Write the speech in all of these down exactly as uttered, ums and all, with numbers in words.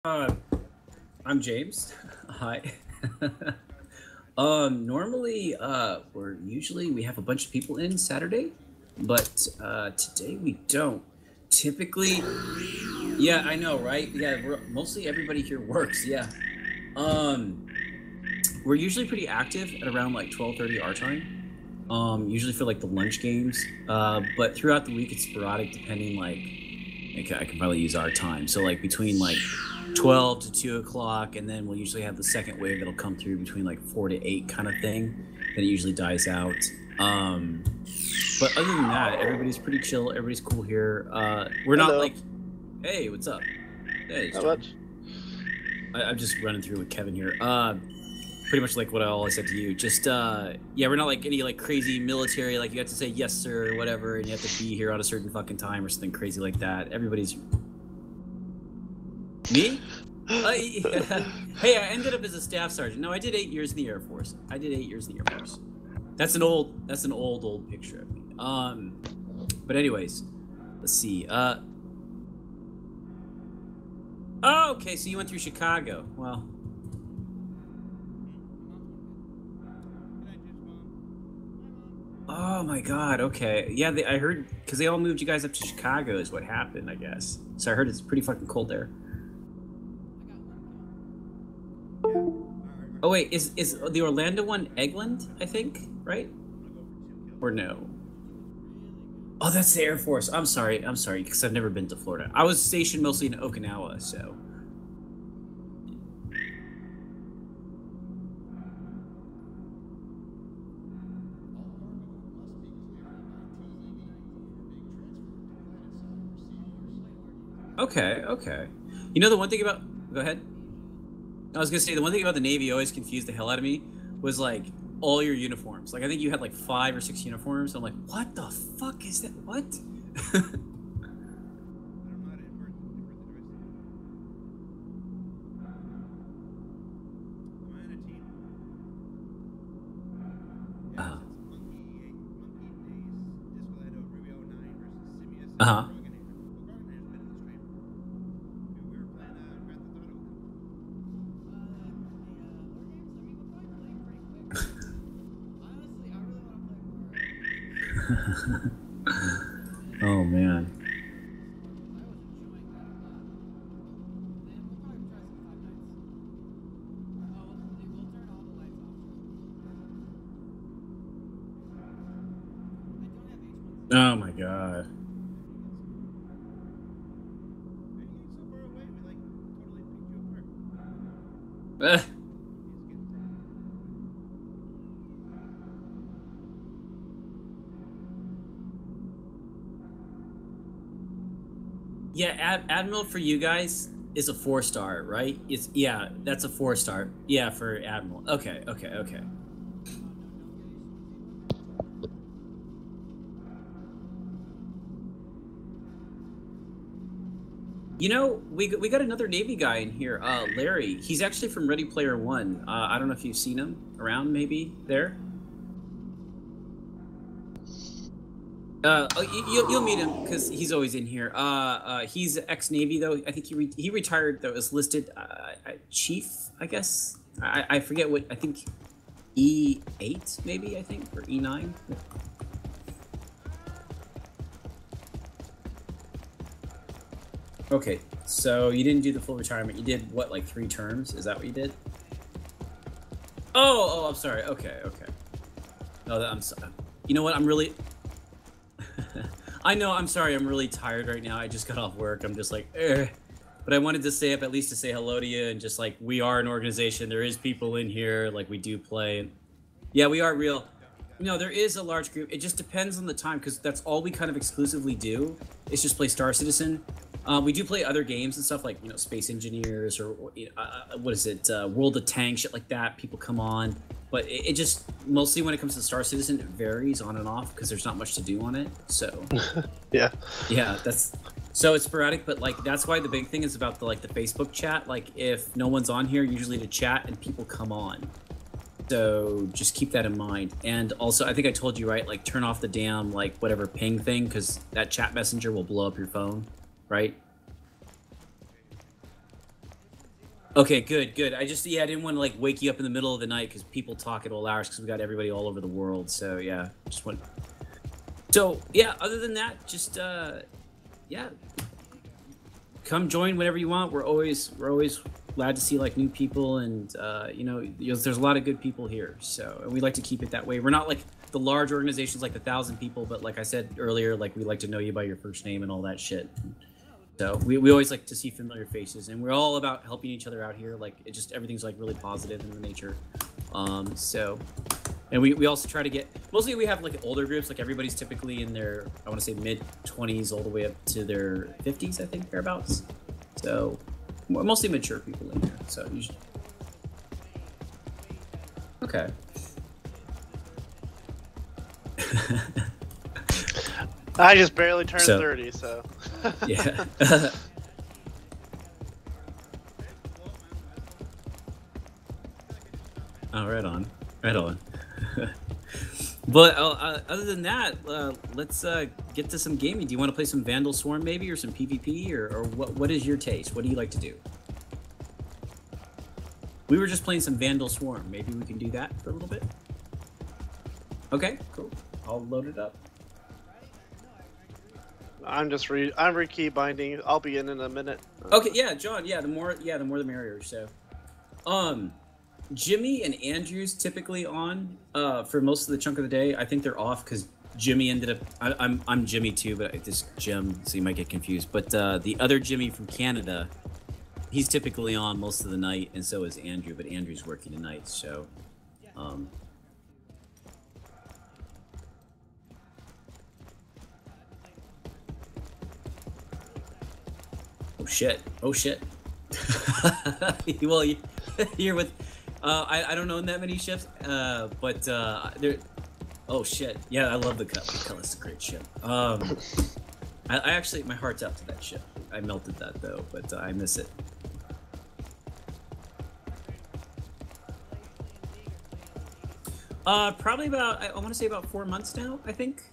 Uh, I'm James. Hi. um, normally, uh, we're usually we have a bunch of people in Saturday, but uh, today we don't. Typically, yeah, I know, right? Yeah, we're, mostly everybody here works. Yeah. Um, we're usually pretty active at around like twelve thirty our time. Um, usually for like the lunch games. Uh, but throughout the week it's sporadic depending like okay, I can probably use our time. So like between like twelve to two o'clock, and then we'll usually have the second wave that'll come through between like four to eight kind of thing. Then it usually dies out. Um, but other than that, everybody's pretty chill. Everybody's cool here. Uh, we're not Hello. like, hey, what's up? Hey, it's Not John. much. I, I'm just running through with Kevin here. Uh, pretty much like what I always said to you. Just uh, yeah, we're not like any like crazy military. Like you have to say yes sir or whatever, and you have to be here on a certain fucking time or something crazy like that. Everybody's me. Uh, hey, I ended up as a staff sergeant. No, I did eight years in the Air Force. I did eight years in the Air Force. That's an old. That's an old old picture of me. Um, but anyways, let's see. Uh. Oh, okay. So you went through Chicago. Well. Oh my God. Okay. Yeah, they, I heard because they all moved you guys up to Chicago is what happened. I guess. So I heard it's pretty fucking cold there. Oh wait, is is the Orlando one Eggland? I think, right? Or no? Oh, that's the Air Force. I'm sorry. I'm sorry because I've never been to Florida. I was stationed mostly in Okinawa, so. Okay, okay. You know the one thing about go ahead. I was gonna say the one thing about the Navy always confused the hell out of me was like all your uniforms. Like I think you had like five or six uniforms. I'm like, what the fuck is that? What? uh, uh-huh. Oh man. Oh my God. Eh. Yeah, Ad Admiral for you guys is a four star, right? It's yeah, that's a four star. Yeah, for Admiral. Okay, okay, okay. You know, we we got another Navy guy in here, uh, Larry. He's actually from Ready Player One. Uh, I don't know if you've seen him around, maybe there. Uh, oh, you, you'll you'll meet him because he's always in here. Uh, uh, he's ex Navy though. I think he re he retired though. Is listed uh, chief, I guess. I I forget what I think. E eight maybe I think or E nine. Okay, so you didn't do the full retirement. You did what, like three terms? Is that what you did? Oh, oh, I'm sorry. Okay, okay. No, that, I'm sorry. You know what? I'm really. I know. I'm sorry. I'm really tired right now. I just got off work. I'm just like, eh. But I wanted to stay up at least to say hello to you and just like we are an organization. There is people in here. Like we do play. Yeah, we are real. You know, there is a large group. It just depends on the time because that's all we kind of exclusively do. Is just play Star Citizen. Uh, we do play other games and stuff like, you know, Space Engineers or, you know, uh, what is it, uh, World of Tanks, shit like that. People come on. But it, it just, mostly when it comes to Star Citizen, it varies on and off because there's not much to do on it. So, Yeah. yeah, that's, so it's sporadic. But, like, that's why the big thing is about the, like, the Facebook chat. Like, if no one's on here, usually to chat and people come on. So just keep that in mind. And also, I think I told you, right, like, turn off the damn, like, whatever ping thing because that chat messenger will blow up your phone. Right? Okay, good, good. I just yeah, I didn't want to like wake you up in the middle of the night because people talk at all hours because we got everybody all over the world. So yeah, just want. So yeah, other than that, just uh, yeah, come join whenever you want. We're always we're always glad to see like new people, and uh, you know, you know, there's a lot of good people here. So and we like to keep it that way. We're not like the large organizations like the thousand people, but like I said earlier, like we like to know you by your first name and all that shit. So we, we always like to see familiar faces, and we're all about helping each other out here. Like it just everything's like really positive in the nature. Um, so, and we, we also try to get mostly we have like older groups. Like everybody's typically in their I want to say mid twenties all the way up to their fifties, I think thereabouts. So mostly mature people in here. So usually, okay. I just barely turned So, thirty, so. yeah. Oh, right on, right on. But uh, uh, other than that, uh, let's uh, get to some gaming. Do you want to play some Vanduul Swarm maybe, or some PvP, or, or what? What is your taste? What do you like to do? We were just playing some Vanduul Swarm. Maybe we can do that for a little bit. Okay, cool. I'll load it up. I'm just re I'm re-key binding. I'll be in in a minute. Okay, yeah, John. Yeah, the more yeah, the more the merrier. So, um, Jimmy and Andrew's typically on uh, for most of the chunk of the day. I think they're off because Jimmy ended up. I, I'm I'm Jimmy too, but it's Jim, so you might get confused. But uh, the other Jimmy from Canada, he's typically on most of the night, and so is Andrew. But Andrew's working tonight, so. Um, Oh shit! Oh shit! Well, you're with. Uh, I I don't know that many ships, uh, but uh, there. Oh shit! Yeah, I love the cut. The Cutlass is a great ship. Um, I, I actually my heart's out to that ship. I melted that though, but uh, I miss it. Uh, probably about I, I want to say about four months now. I think.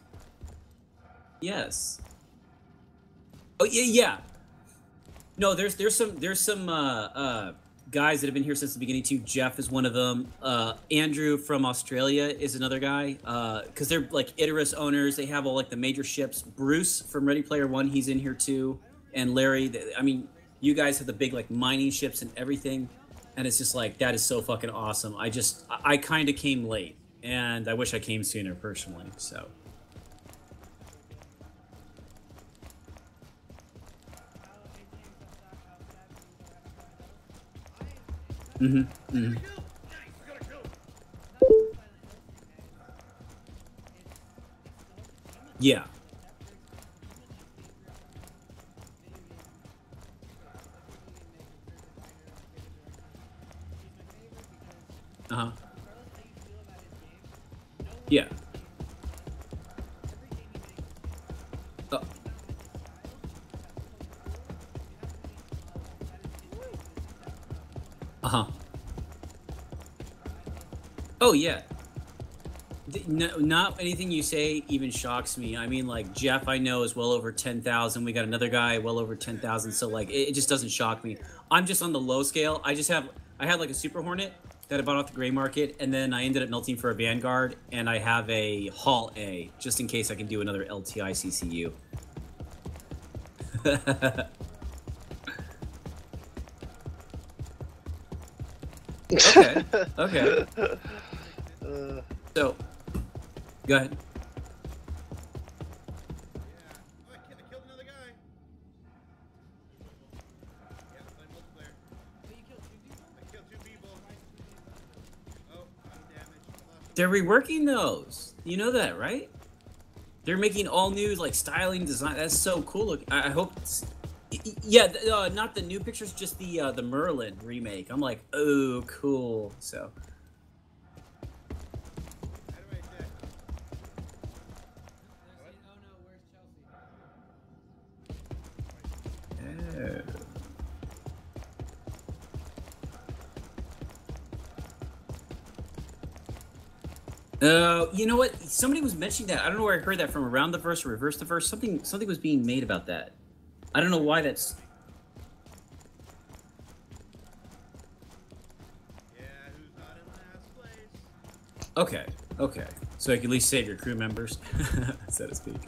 Yes. Oh yeah, yeah. No, there's there's some there's some uh, uh, guys that have been here since the beginning too. Jeff is one of them. Uh, Andrew from Australia is another guy. Because uh, they're like Icarus owners. They have all like the major ships. Bruce from Ready Player One, he's in here too. And Larry, I mean, you guys have the big like mining ships and everything. And it's just like that is so fucking awesome. I just I, I kind of came late, and I wish I came sooner personally. So. Mm-hmm. Mm-hmm. Yeah. Uh-huh. Yeah. Uh, uh-huh. Oh, yeah. No, not anything you say even shocks me. I mean, like, Jeff, I know, is well over ten thousand. We got another guy well over ten thousand. So, like, it, it just doesn't shock me. I'm just on the low scale. I just have, I had, like, a Super Hornet that I bought off the gray market, and then I ended up melting for a Vanguard, and I have a Hall A, just in case I can do another L T I C C U. Okay. Okay. Uh, So, go ahead. They're reworking those. You know that, right? They're making all new like styling design. That's so cool. Look, I, I hope. It's, yeah, uh, not the new pictures, just the uh, the Merlin remake. I'm like, oh, cool. So. Uh, you know what? Somebody was mentioning that. I don't know where I heard that from. Around the verse or reverse the verse. Something something was being made about that. I don't know why that's. Okay, okay. So you can at least save your crew members, so to speak.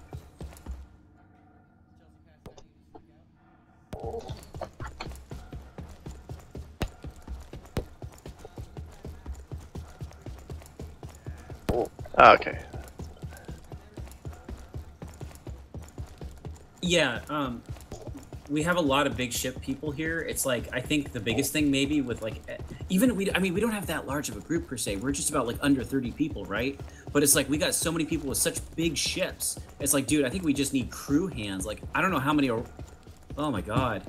Okay. Yeah, um, we have a lot of big ship people here. It's like, I think the biggest thing maybe with like, even we, I mean, we don't have that large of a group per se. We're just about like under thirty people, right? But it's like, we got so many people with such big ships. It's like, dude, I think we just need crew hands. Like, I don't know how many are, oh my God.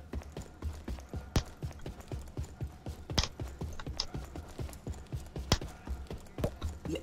Yeah.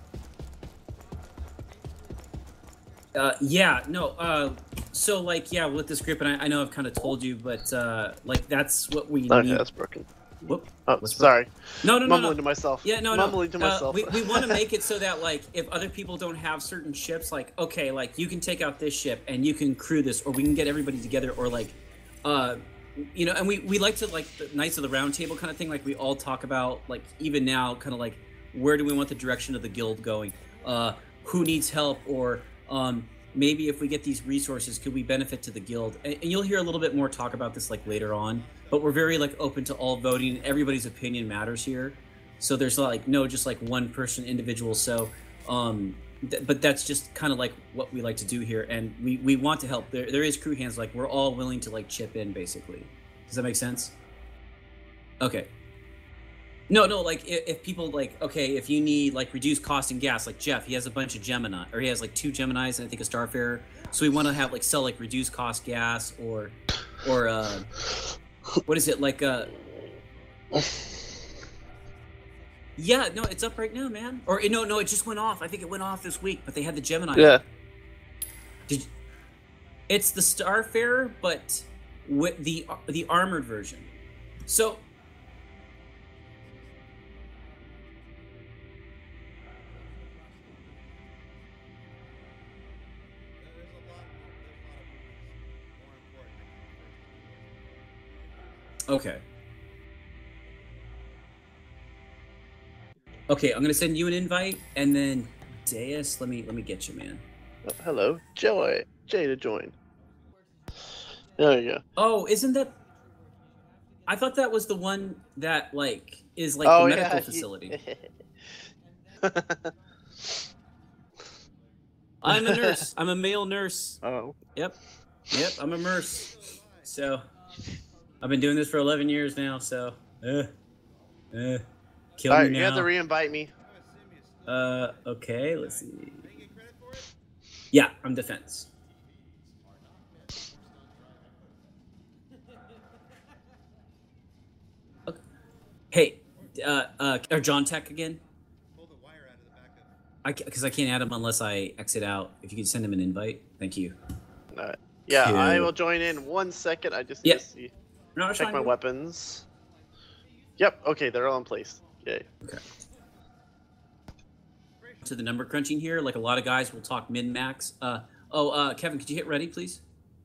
Uh, yeah, no, uh, so like, yeah, with this group, and I, I know I've kind of told you, but uh, like, that's what we Okay, need. that's broken. Whoop. Oh, What's sorry. No, no, no, Mumbling no. to myself. Yeah, no, Mumbling no. to Uh, myself. we we want to make it so that like if other people don't have certain ships, like okay, like you can take out this ship and you can crew this, or we can get everybody together, or like, uh, you know, and we we like to like the Knights of the Round Table kind of thing. Like we all talk about like even now, kind of like where do we want the direction of the guild going? Uh, who needs help, or um. Maybe if we get these resources, could we benefit to the guild? And, and you'll hear a little bit more talk about this like later on. But we're very like open to all voting. Everybody's opinion matters here. So there's like no just like one person individual. So, um, th but that's just kind of like what we like to do here. And we we want to help. There there is crew hands. Like we're all willing to like chip in basically. Does that make sense? Okay. No, no, like if, if people like, okay, if you need like reduced cost in gas, like Jeff, he has a bunch of Gemini, or he has like two Geminis and I think a Starfarer. So we want to have like sell like reduced cost gas or, or uh, what is it like? Uh, yeah, no, it's up right now, man. Or no, no, it just went off. I think it went off this week, but they had the Gemini. Yeah. Did you, it's the Starfarer, but with the the armored version. So. Okay. Okay, I'm gonna send you an invite, and then Deus, let me let me get you, man. Oh, hello, Joy. Jay to join. There you go. Oh, isn't that? I thought that was the one that like is like oh, the medical yeah. facility. I'm a nurse. I'm a male nurse. Oh. Yep. Yep. I'm a nurse. So. I've been doing this for eleven years now, so uh, uh, kill All me right, now. you have to re-invite me. Uh, okay, let's see. Yeah, I'm defense. Okay. Hey, uh, uh, or John Tech again? I because I can't add him unless I exit out. If you could send him an invite, thank you. All right. Yeah, Cool. I will join in one second. I just need Yep. to see. No, Check my weapons. Yep. Okay, they're all in place. Yay. Okay. To the number crunching here, like a lot of guys will talk min max. Uh, oh, uh, Kevin, could you hit ready, please?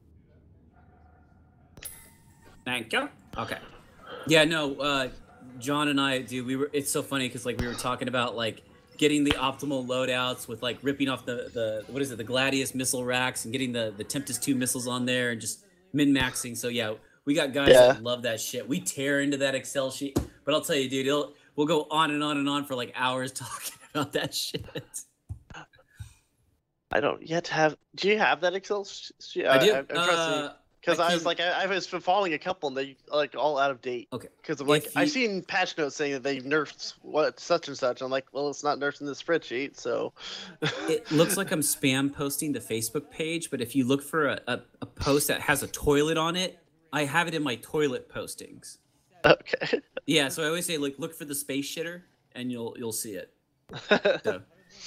Thank you. Okay. Yeah, no, uh, John and I, dude, we were. It's so funny because like we were talking about like getting the optimal loadouts with like ripping off the the what is it, the Gladius missile racks and getting the the Tempest two missiles on there and just min maxing. So yeah. We got guys Yeah. that love that shit. We tear into that Excel sheet, but I'll tell you, dude, it'll we'll go on and on and on for like hours talking about that shit. I don't yet have. Do you have that Excel sheet? I do. I'm Uh, Because I I, was can- like, I, I was following a couple, and they like all out of date. Okay. Because I'm like, If I've you- seen patch notes saying that they've nerfed what such and such. I'm like, well, it's not nerfed in this spreadsheet, so. It looks like I'm spam posting the Facebook page, but if you look for a, a, a post that has a toilet on it, I have it in my toilet postings. Okay. Yeah, so I always say like look for the space shitter and you'll you'll see it. So.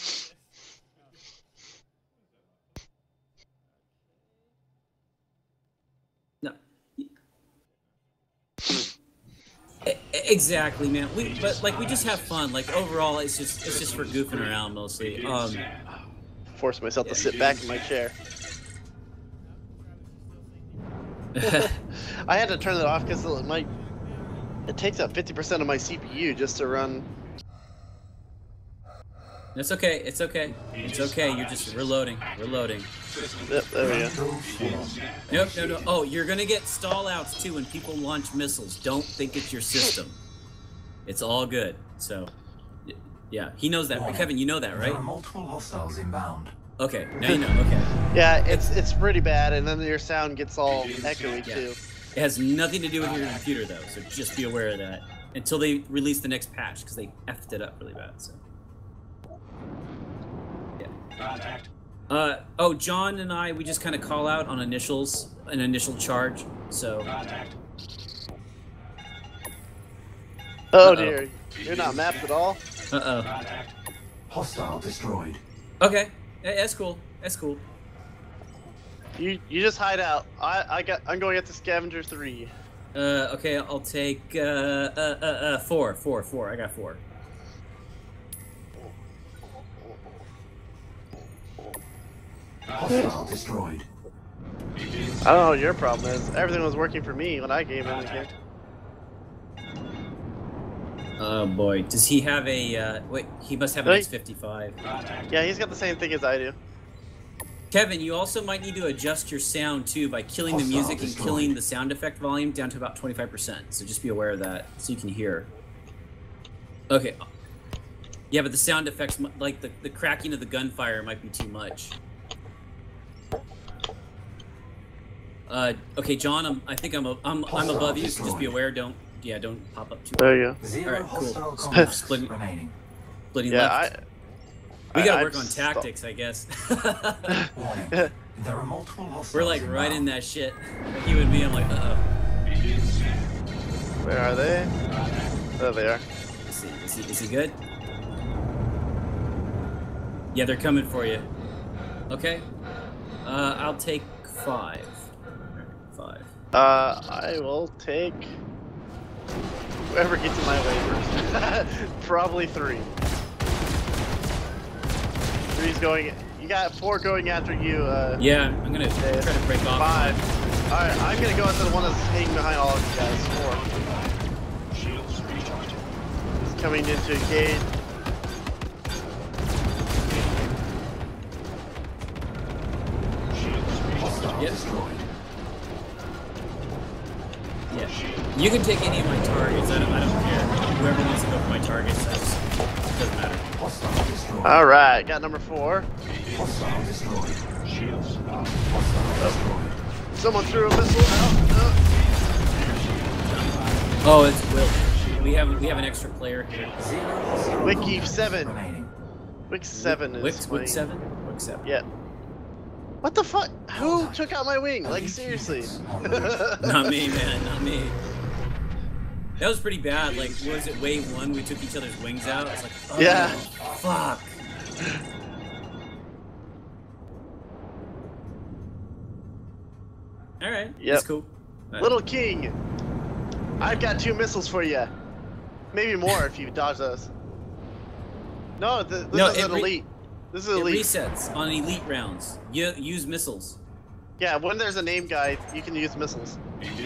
No. E- Exactly, man. We but like we just have fun. Like overall, it's just it's just for goofing around mostly. Um, Force myself to sit back in my chair. I had to turn it off because it might. It takes up fifty percent of my C P U just to run It's okay. It's okay. It's okay. You're just reloading. Reloading. Yep, there we go. Nope, no, no. Oh, you're gonna get stall outs too when people launch missiles. Don't think it's your system. It's all good. So, yeah, he knows that. Kevin, you know that, right? There are multiple hostiles inbound. Okay, now you know. Okay. Yeah, it's it's pretty bad, and then your sound gets all echoey Yeah. too. It has nothing to do with your computer though, so just be aware of that until they release the next patch because they effed it up really bad. So. Yeah. Uh oh, John and I we just kind of call out on initials, an initial charge. So. Oh Uh-oh. dear, you're not mapped at all. Uh oh. Hostile destroyed. Okay, yeah, that's cool. That's cool. You you just hide out. I I got I'm going at the scavenger three. Uh, okay, I'll take uh, uh, uh, uh, four, four, four. I got four. Hostile destroyed. I don't know what your problem is. Everything was working for me when I came in again. Oh boy, does he have a? Uh, wait, he must have an Right. X fifty-five. Yeah, he's got the same thing as I do. Kevin, you also might need to adjust your sound too by killing the Hostile music and destroyed. killing the sound effect volume down to about twenty-five percent. So just be aware of that, so you can hear. Okay. Yeah, but the sound effects, mi- like the, the cracking of the gunfire, might be too much. Uh, okay, John, I'm, I think I'm a, I'm I'm above you, so just be aware. Don't yeah, don't pop up too. There you go. Zero Alright, cool. hostile Split- contacts splitting- remaining. Splitting Yeah, left. I. We gotta I- work I on just- tactics, I guess. Warning. There are multiple hostiles We're like right in inbound. that shit. Like you and me, I'm like, uh oh. Where are they? There they are. Is he, is he, is he good? Yeah, they're coming for you. Okay. Uh, I'll take five. Five. Uh, I will take whoever gets in my way first. Probably three. Three's going. You got four going after you. Uh, Yeah, I'm gonna try to break off. Five. All right, I'm gonna go after the one that's hanging behind all of you guys. Four. He's coming into a gate. Hostile Yep. destroyed. Yeah. You can take any of my targets. I don't, I don't care. Whoever wants to go for my targets, that's, doesn't matter. Hostile destroyed. All right, got number four. Hostile destroyed. Shields up. Hostile destroyed. Someone threw a missile out. Uh, Oh, it's Will. We have we have an extra player here. Zero hostile Wiki contacts seven. remaining. Wick seven is. Wick, my- Wick seven? Wick seven. Yeah. What the fuck? Who took out my wing? Like seriously? Not me, man. Not me. That was pretty bad. Like, what was it wave one? We took each other's wings out. It's like, oh, Yeah. fuck. All right. Yep. That's cool. All right. Little King, I've got two missiles for you. Maybe more if you dodge those. No, th this No, is it an re- elite. This is It elite. resets on elite rounds. You use missiles. Yeah, when there's a name guide, you can use missiles.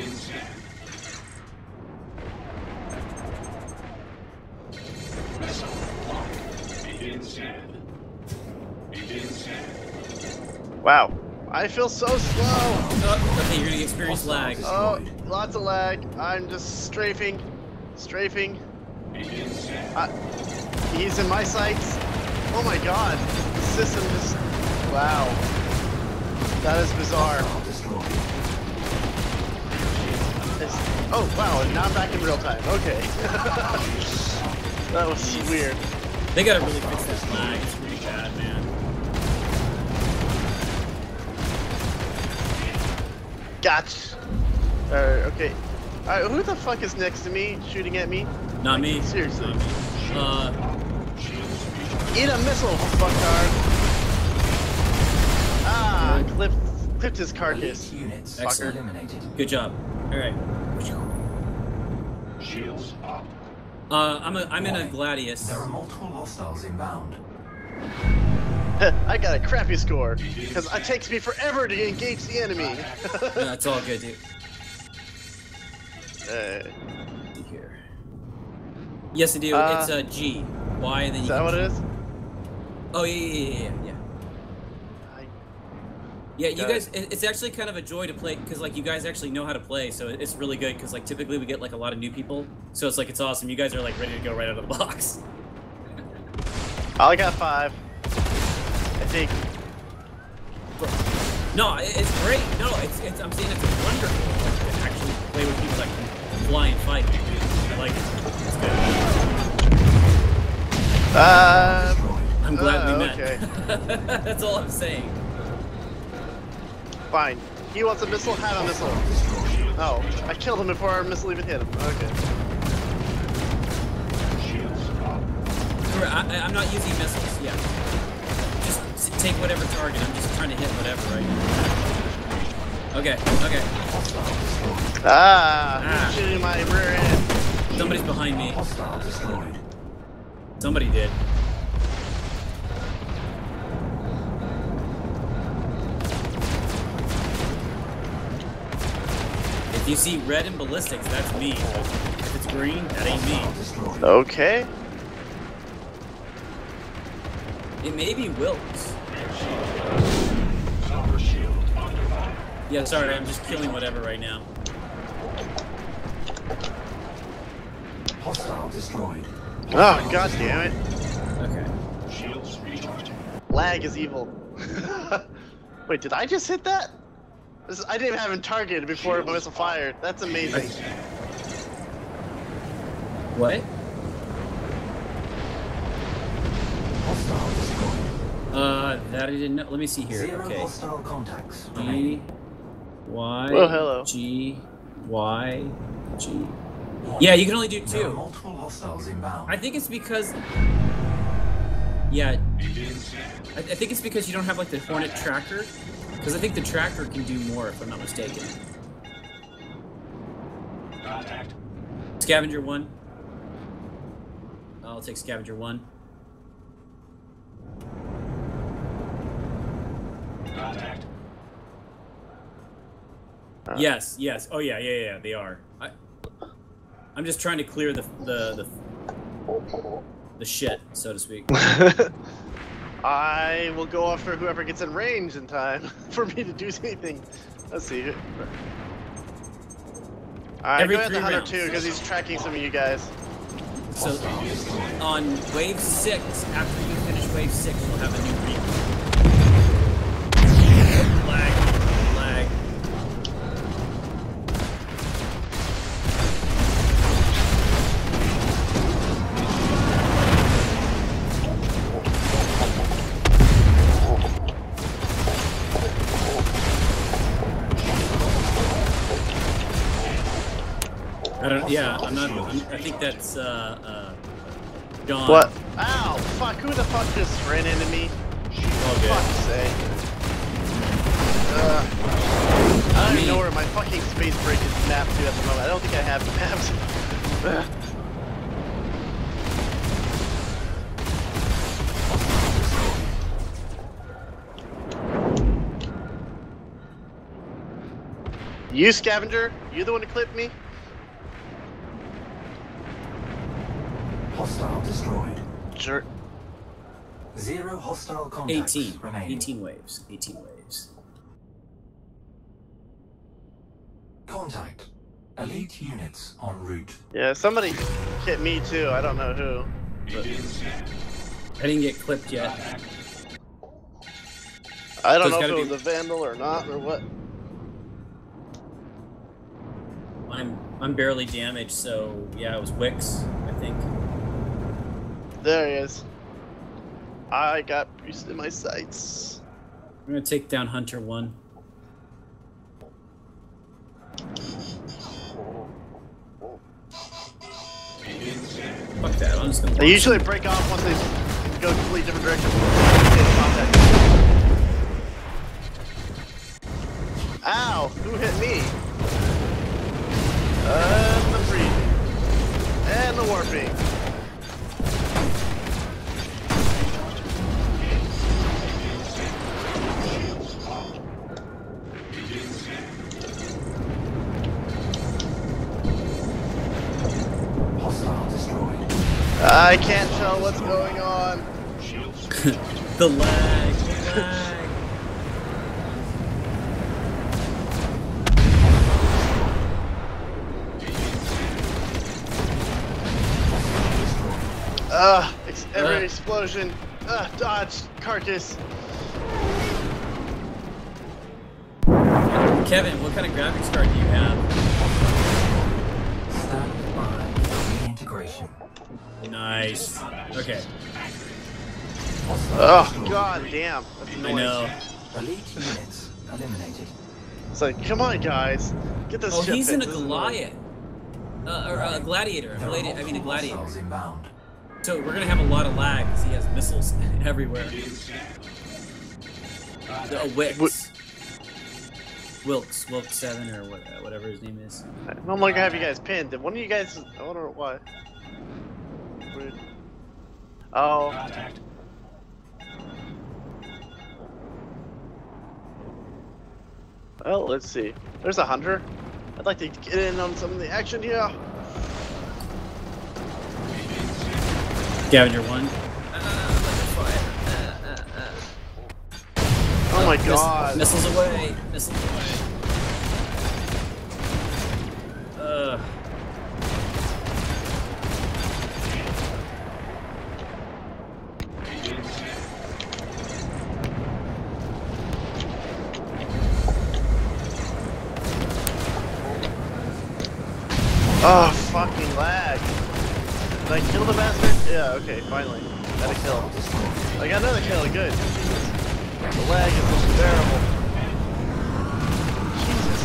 Wow, I feel so slow. Oh, okay, you're gonna experience lag. Oh, lots of lag. I'm just strafing, strafing. Uh, he's in my sights. Oh my god, the system just, wow. That is bizarre. Hostile destroyed. It's, oh wow, and now I'm back in real time. Okay. That was weird. They gotta really fix this lag. It's really bad, man. Gotcha. Alright, okay. Alright, who the fuck is next to me shooting at me? Not me. Seriously. Not me. Uh, Eat a missile, fucktard. Ah, clipped, clipped his carcass. Elite units Excellent. eliminated. good job. All right. Shields up. Uh, I'm a, I'm in a Gladius. There are multiple hostiles inbound. I got a crappy score, because it takes me forever to engage the enemy. No, it's all good, dude. uh, See here. Yes, I do. Uh, it's a G. Y, and then is you. that can- what it is? Oh yeah, yeah, yeah, yeah, yeah. I, Yeah, you Got guys, it- it's actually kind of a joy to play because like you guys actually know how to play, so it's really good because like typically we get like a lot of new people, so it's like it's awesome. You guys are like ready to go right out of the box. I only got five. I think. No, it- it's great. No, it's, it's I'm saying it's wonderful like, to actually play with people that can fly and fight. I like it. It's good. Uh, I'm glad uh, we met. okay. That's all I'm saying. Fine. He wants a missile, have a missile. Oh, I killed him before our missile even hit him. Okay. Remember, I, I- I'm not using missiles. Yeah. Just s- take whatever target. I'm just trying to hit whatever right now. Okay. Okay. Ah, Ah. he's shooting my rear end. Somebody's behind me. Hostile destroyed. Somebody did. If you see red and ballistics, that's me. If it's green, that ain't me. Hostile destroyed. Okay. It may be Wilkes. Cover shield under fire. Yeah, sorry, I'm just killing whatever right now. Hostile destroyed. Oh, god damn it. Okay. Shields recharging. Lag is evil. Wait, did I just hit that? This is, I didn't even have him targeted before the missile fired. That's amazing. What? Hostile destroyed. Uh, that I didn't know. Let me see here. Zero Okay. hostile contacts G, remaining. Y, Well, hello. G, Y, G. Yeah, you can only do There are two. multiple hostiles inbound. I think it's because. Yeah, I, I think it's because you don't have like the Hornet tracker. Because I think the tracker can do more, if I'm not mistaken. Contact. Scavenger one. I'll take Scavenger one. Contact. Uh, Yes, yes. Oh yeah, yeah, yeah. They are. I, I'm just trying to clear the the the, the shit, so to speak. I will go after whoever gets in range in time for me to do anything. Let's see. Alright, Every go after three Hunter rounds. too, because he's tracking some of you guys. So on wave six, after you finish wave six, you'll have a new region. Lag, lag. I don't. Yeah, I'm not. I'm, I think that's uh, uh, John. What? Ow! Fuck! Who the fuck just ran into me? All good. Fuck's sake. Uh, I don't even know where my fucking space break is mapped to at the moment. I don't think I have it mapped. Ugh. You scavenger? You the one who clipped me? Hostile destroyed. Jerk. Zero hostile contacts eighteen. remaining. eighteen waves. eighteen waves. Contact. Elite units en route. Yeah, somebody hit me too. I don't know who. But I didn't get clipped yet. I don't So it's know if gotta it be- was a vandal or not or what. I'm I'm barely damaged, so yeah, it was Wix, I think. There he is. I got priest in my sights. I'm gonna take down Hunter one. Fuck that, I'm just gonna. They launch usually them. break off once they go completely different directions. Contact. Ow! Who hit me? And the freezing. And the warping. Hostile destroyed. I can't tell what's going on. Shields recharging. The lag. The lag. Ugh, ex every Uh. explosion. Ugh, dodge, carcass. Kevin, what kind of graphics card do you have? Stand by reintegration. Nice. Okay. Oh, god damn. That's I annoying. know. Elite units eliminated. It's like, come on, guys. Get this Oh, shit he's in a fixed. This is annoying. Goliath. Uh, or a gladiator. There are Gladi- I mean a multiple gladiator. hostiles inbound. So we're gonna have a lot of lag because he has missiles everywhere. Uh, Wix. Wilkes, Wilkes seven or what, whatever his name is. I'm no longer have you guys pinned. Did one of you guys? I wonder what. Weird. Oh. Well, let's see. There's a hunter. I'd like to get in on some of the action here. Scavenger one. Oh my Miss- god. missiles away! Missiles away! Uh. Oh, fucking lag. Did I kill the bastard? Yeah, okay, finally. Got a kill. I got another kill, good. The lag is unbearable. Jesus.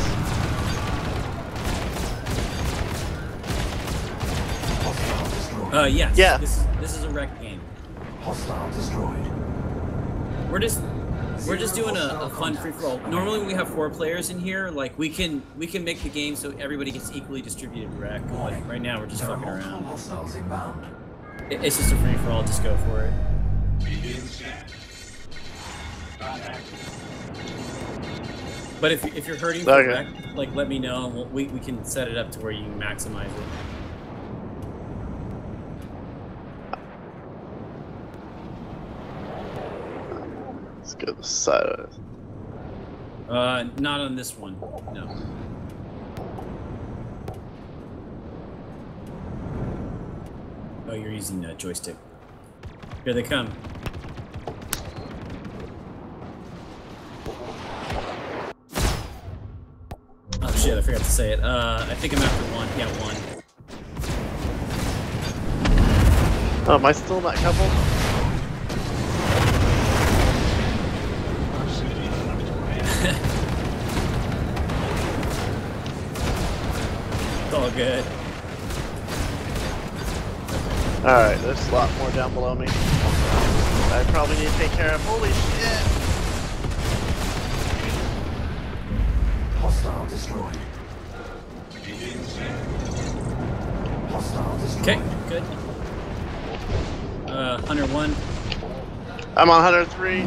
Hostile destroyed. Uh, yes. Yeah. This is this is a wreck game. Hostile destroyed. We're just we're just doing a, a fun free for all. Normally when we have four players in here, like we can we can make the game so everybody gets equally distributed wreck. But right now we're just There are fucking multiple around. hostiles inbound. It, it's just a free for all. Just go for it. But if if you're hurting for Okay. wreck, like let me know and we'll, we we can set it up to where you can maximize it. Let's go to the side of it. Uh, not on this one. No. Oh, you're using a joystick. Here they come. Oh shit, I forgot to say it. Uh, I think I'm after one. Yeah, one. Oh, am I still in that couple? It's all good. Alright, there's a lot more down below me. I probably need to take care of. Holy shit! Hostile destroyed. Hostile destroyed. Okay, good. Uh, Hunter one. I'm on one hundred three.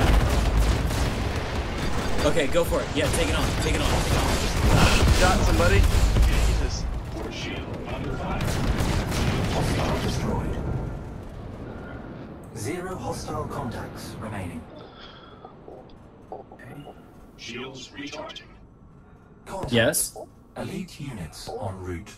Okay, go for it. Yeah, take it on. Take it on. Take it on. Got somebody. Jesus. Hostile destroyed. Zero hostile contacts remaining. Shields recharging. Contact. Yes. Elite units en route.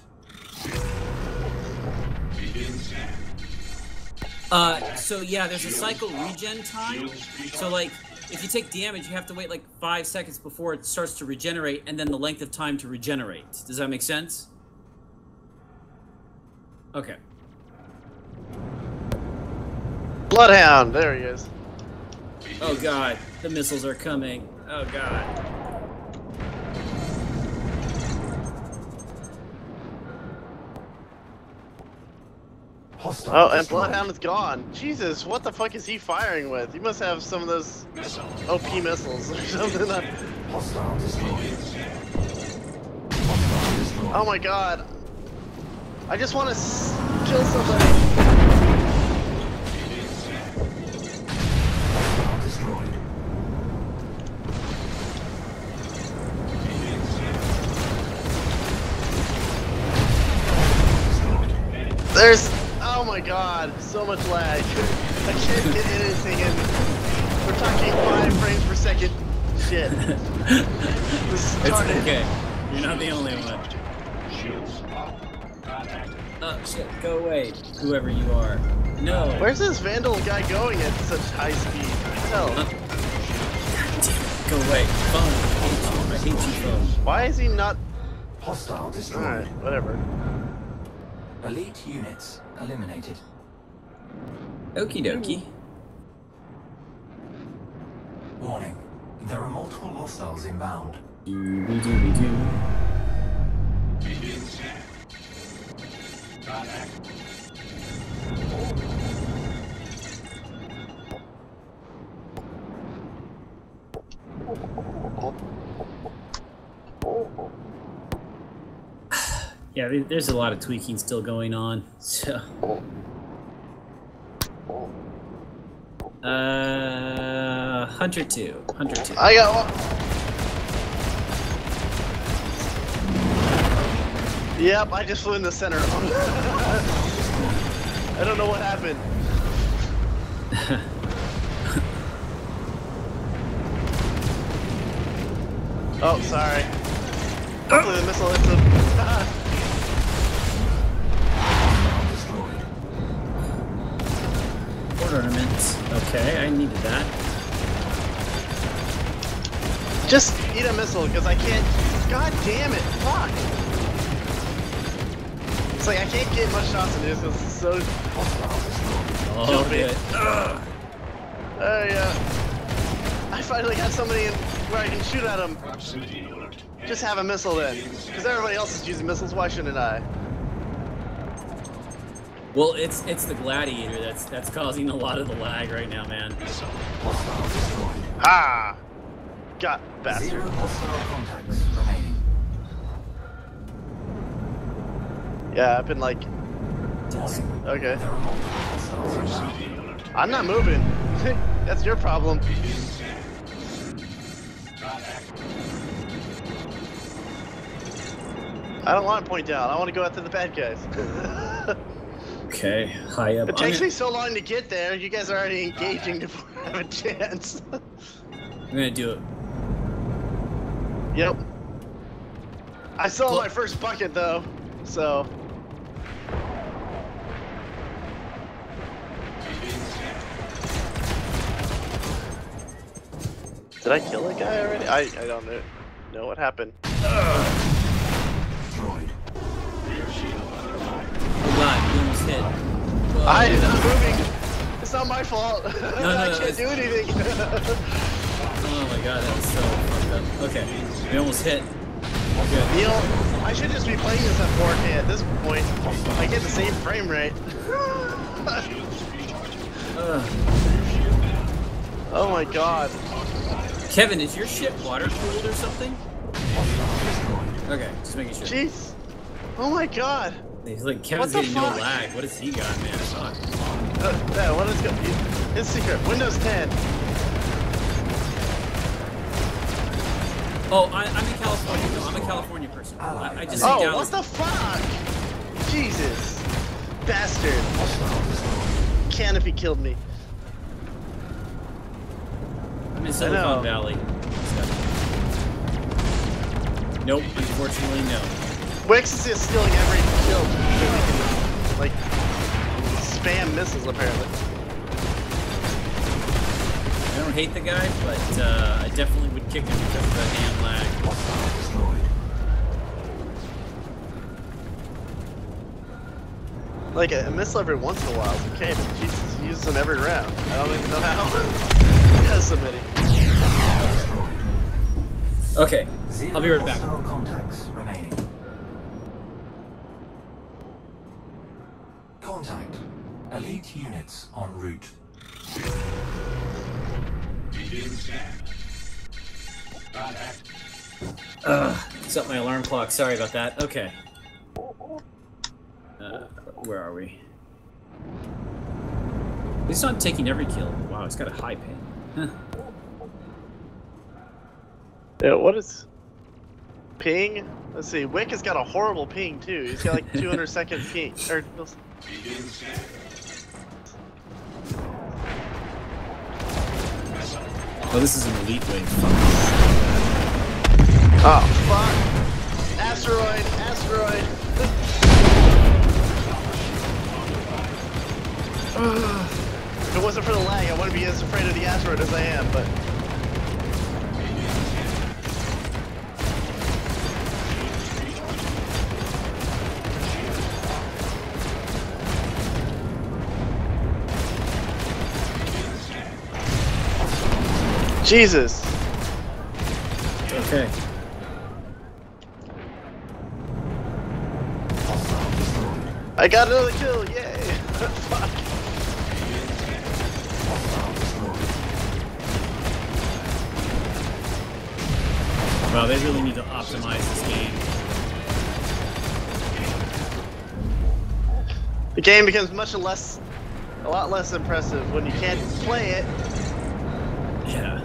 Begin scan. Uh, so yeah, there's a cycle regen time. So like, if you take damage, you have to wait like five seconds before it starts to regenerate, and then the length of time to regenerate. Does that make sense? Okay. Bloodhound, there he is. Oh god, the missiles are coming. Oh god. Hostile Oh, and destroyed. Bloodhound is gone. Jesus, what the fuck is he firing with? He must have some of those O P missiles or something. Hostile destroyed. Hostile destroyed. Oh my god. I just want to s kill somebody. Hostile destroyed. There's... Oh Oh my god, so much lag. I can't get anything in. We're talking five frames per second. Shit. This is It's retarded. okay. You're not the only one. Shields up. Contact. Oh shit, go away, whoever you are. No. Where's this Vanduul guy going at such high speed? Hell. Uh, God damn it, go away. Phone, I hate you. I hate you, phone. Why is he not? Hostile destroyed. Alright, whatever. Elite units eliminated. Okie dokie. Warning. There are multiple hostiles inbound. Dooby dooby doo. Begin scan. Contact. Yeah, there- there's a lot of tweaking still going on. So, uh, Hunter two, Hunter two. I got one. Yep, I just flew in the center. I don't know what happened. Oh, sorry. Hopefully the missile hits him. Port ornaments. Okay, I needed that. Just eat a missile, because I can't... God damn it, fuck! It's like I can't get much shots in this, because it's so... Oh, Jumpy. good. Ugh. Oh, yeah. I finally got somebody in where I can shoot at them. Proximity alert. Just have a missile then. Because everybody else is using missiles, why shouldn't I? Well, it's it's the gladiator that's that's causing a lot of the lag right now, man. Hostile destroyed. Ah! Got bastard. Zero hostile contacts remaining. Yeah, I've been like... Warning. Okay. There are multiple hostiles inbound. Proximity alert. I'm not moving. That's your problem. Begin scan. Contact. I don't want to point down. I want to go after the bad guys. Okay, high up. It takes I'm me so long to get there. You guys are already engaging before I have a chance. I'm gonna do it. Yep. I saw Well- my first bucket though, so. Begin scan. Did I kill that guy already? I, I don't know, know what happened. Destroyed. Rear shield under fire. Oh god, you almost hit. Whoa. I am not moving. It's not my fault. no, I no, can't it's- do anything. Oh my god, that was so fucked up. Okay, we almost hit. Good. Neil, I should just be playing this at four K at this point. I get the same frame rate. Ugh. Oh my god. Kevin, is your ship water cooled or something? Hostile destroyed. Okay, just making sure. Jeez. Oh my god. He's like, Kevin's What the getting no fuck? lag. What does he got, man? Fuck. Uh, yeah, what is going? His secret. Windows ten. Oh, I, I'm in California. No, I'm a California person. I, I just see Oh, Dallas. what the fuck? Jesus. Bastard. Hostile destroyed. Canopy killed me. I'm in know. Silicon Valley. So. Nope, unfortunately, no. Wix is just stealing every kill. So he can, like, spam missiles, apparently. I don't hate the guy, but uh, I definitely would kick him because of that damn lag. Hostile destroyed. Like, a, a missile every once in a while is okay, but Jesus, he uses them every round. I don't even know how. He has so many. Hostile destroyed. Okay, Zero I'll be right back. hostile contacts remaining. Contact. Elite units en route. Begin scan. Contact. Ugh, set my alarm clock. Sorry about that. Okay. Uh, where are we? He's not taking every kill. Wow, it's got a high ping. Huh. Yeah, what is... Ping? Let's see, Wick has got a horrible ping, too. He's got like two hundred second ping. Or, Oh, this is an elite wave. Oh, fuck. Asteroid, asteroid. If it wasn't for the lag, I wouldn't be as afraid of the asteroid as I am, but... Jesus. Okay. I got another kill, yay! Fuck. Wow, they really need to optimize this game. The game becomes much less, a lot less impressive when you can't play it. Yeah.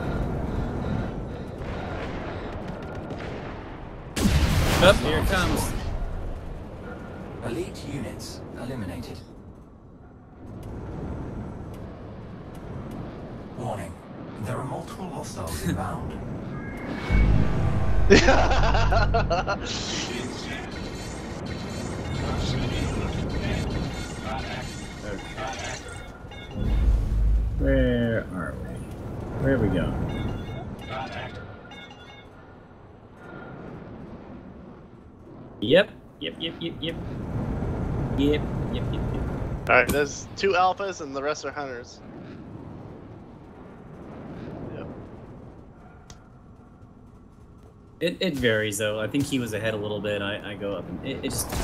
Up, here it comes. Elite units eliminated. Warning. There are multiple hostiles inbound. Where are we? Where are we going? Yep, yep, yep, yep, yep. Yep, yep, yep, yep. Alright, there's two alphas and the rest are hunters. Yep. It, it varies though. I think he was ahead a little bit. I, I go up and it, it just...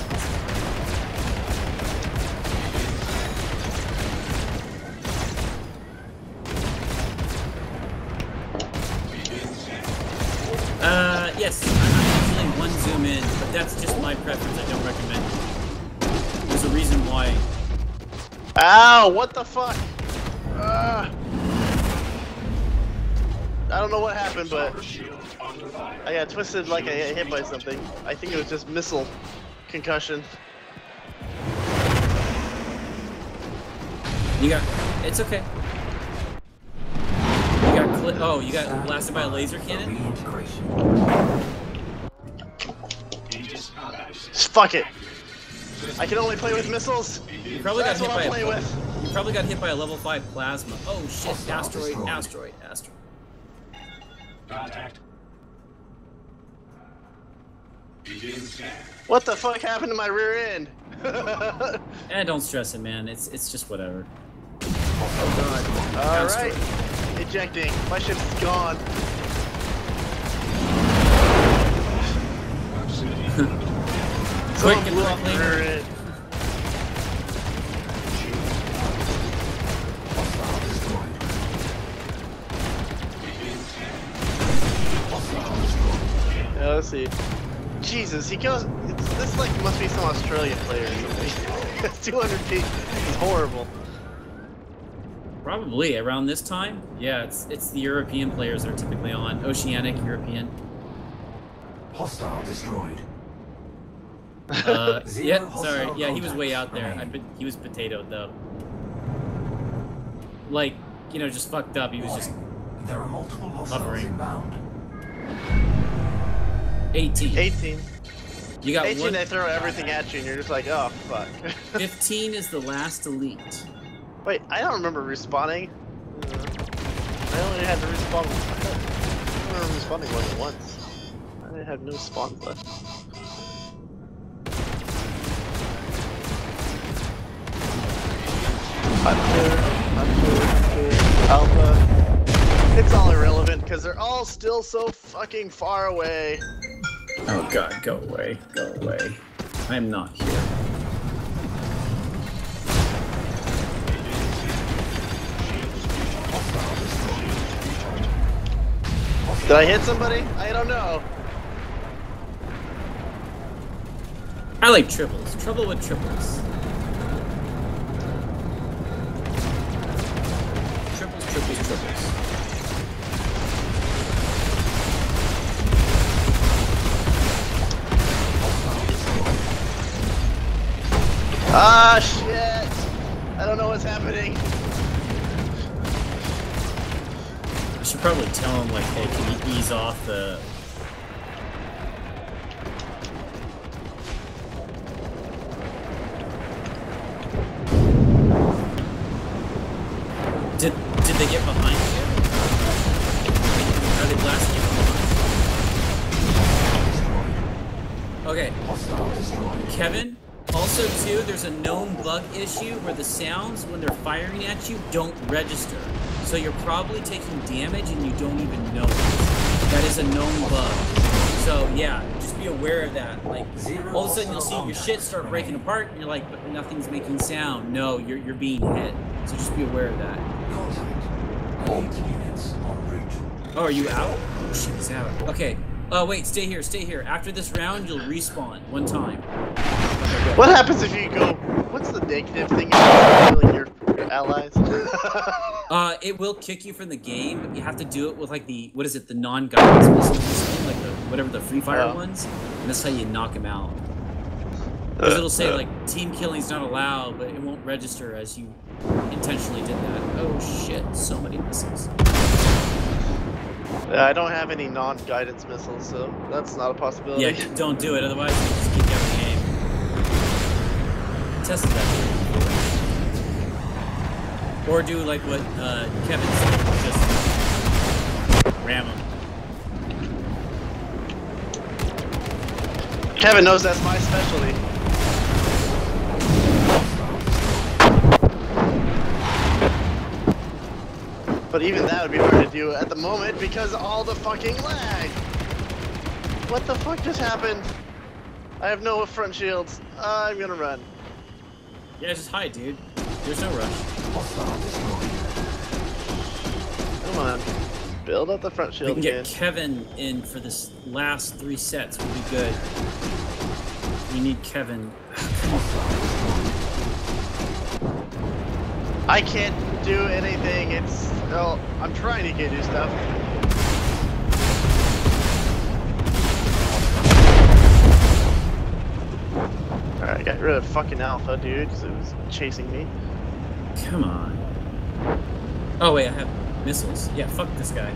Uh, yes, I'm usually one zoom in, but that's just my preference. I don't recommend it. There's a reason why. Ow, what the fuck? Uh, I don't know what happened, but I got twisted like I got hit by something. I think it was just missile concussion. You got, it's okay. You got, cli oh, you got blasted by a laser cannon? Fuck it. I can only play with missiles. You probably That's got what hit I'll by play a, with. You probably got hit by a level five plasma. Oh shit, asteroid, asteroid, asteroid. What the fuck happened to my rear end? Eh, don't stress it, man. It's it's just whatever. Oh god. Alright. Ejecting. My ship's gone. Quick, Someone get blew the up my reclaimer. rear end. Yeah, let's see. Jesus, he goes. It's, this like must be some Australian player or something. two hundred feet is horrible. Probably around this time. Yeah, it's it's the European players that are typically on. Oceanic European. Hostile destroyed. Uh, yeah, sorry. Yeah, he was way out there. I bet he was potatoed though. Like, you know, just fucked up. He was just There are multiple hostiles hovering. inbound. eighteen. eighteen. You got eighteen, one. they throw everything at you and you're just like, oh, fuck. fifteen is the last elite. Wait, I don't remember respawning. Uh, I only had to respawn. I remember respawning more than once. I have no spawns left. Hunter, Hunter, Hunter, Alpha. It's all irrelevant because they're all still so fucking far away. Oh god, go away, go away. I'm not here. Did I hit somebody? I don't know. I like triples. Trouble with triples. Triples, triples, triples. Ah, shit! I don't know what's happening. I should probably tell him, like, hey, can you ease off the... Did, did they get behind you? Are they blasting you from behind? Okay. Kevin, also too, there's a known bug issue where the sounds, when they're firing at you, don't register. So you're probably taking damage and you don't even know it. That is a known bug. So yeah, just be aware of that. Like, all of a sudden you'll see your shit start breaking apart and you're like, but nothing's making sound. No, you're, you're being hit. So just be aware of that. Contact. Eight units en route. Oh, are you out? Oh, shit, he's out. Okay. Oh, wait, stay here, stay here. After this round, you'll respawn one time. Okay, what happens if you go... What's the negative thing about killing your, your allies? uh, it will kick you from the game, but you have to do it with, like, the... What is it? The non-guidance missiles or something? Like, the, whatever the Free Fire oh. ones. And that's how you knock them out. Because it'll say, like, team killing's not allowed, but it won't register as you intentionally did that. Oh, shit. So many missiles. Yeah, I don't have any non-guidance missiles, so that's not a possibility. Yeah, don't do it, otherwise you just kick out the game. Tested that. Or do like what uh, Kevin said, just ram them. Kevin knows that's my specialty. But even that would be hard to do at the moment because of all the fucking lag. What the fuck just happened? I have no front shields. Uh, I'm gonna run. Yeah, just hide, dude. There's no rush. Come on. Build up the front shield We can again. get Kevin in for this last three sets. We'll be good. We need Kevin. I can't do anything. It's... Well, I'm trying to get do stuff. Alright, got rid of fucking Alpha, dude, because it was chasing me. Come on. Oh, wait, I have missiles. Yeah, fuck this guy.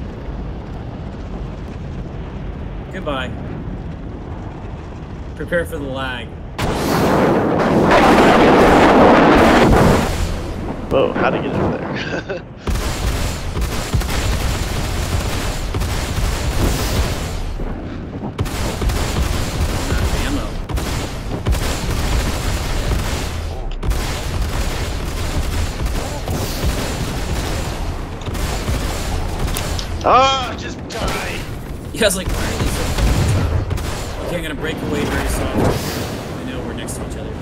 Goodbye. Prepare for the lag. Whoa, how'd I get over there? Ammo. Oh, just die! You guys like, why are they so fucking okay, I'm gonna break away very softly. I know we're next to each other.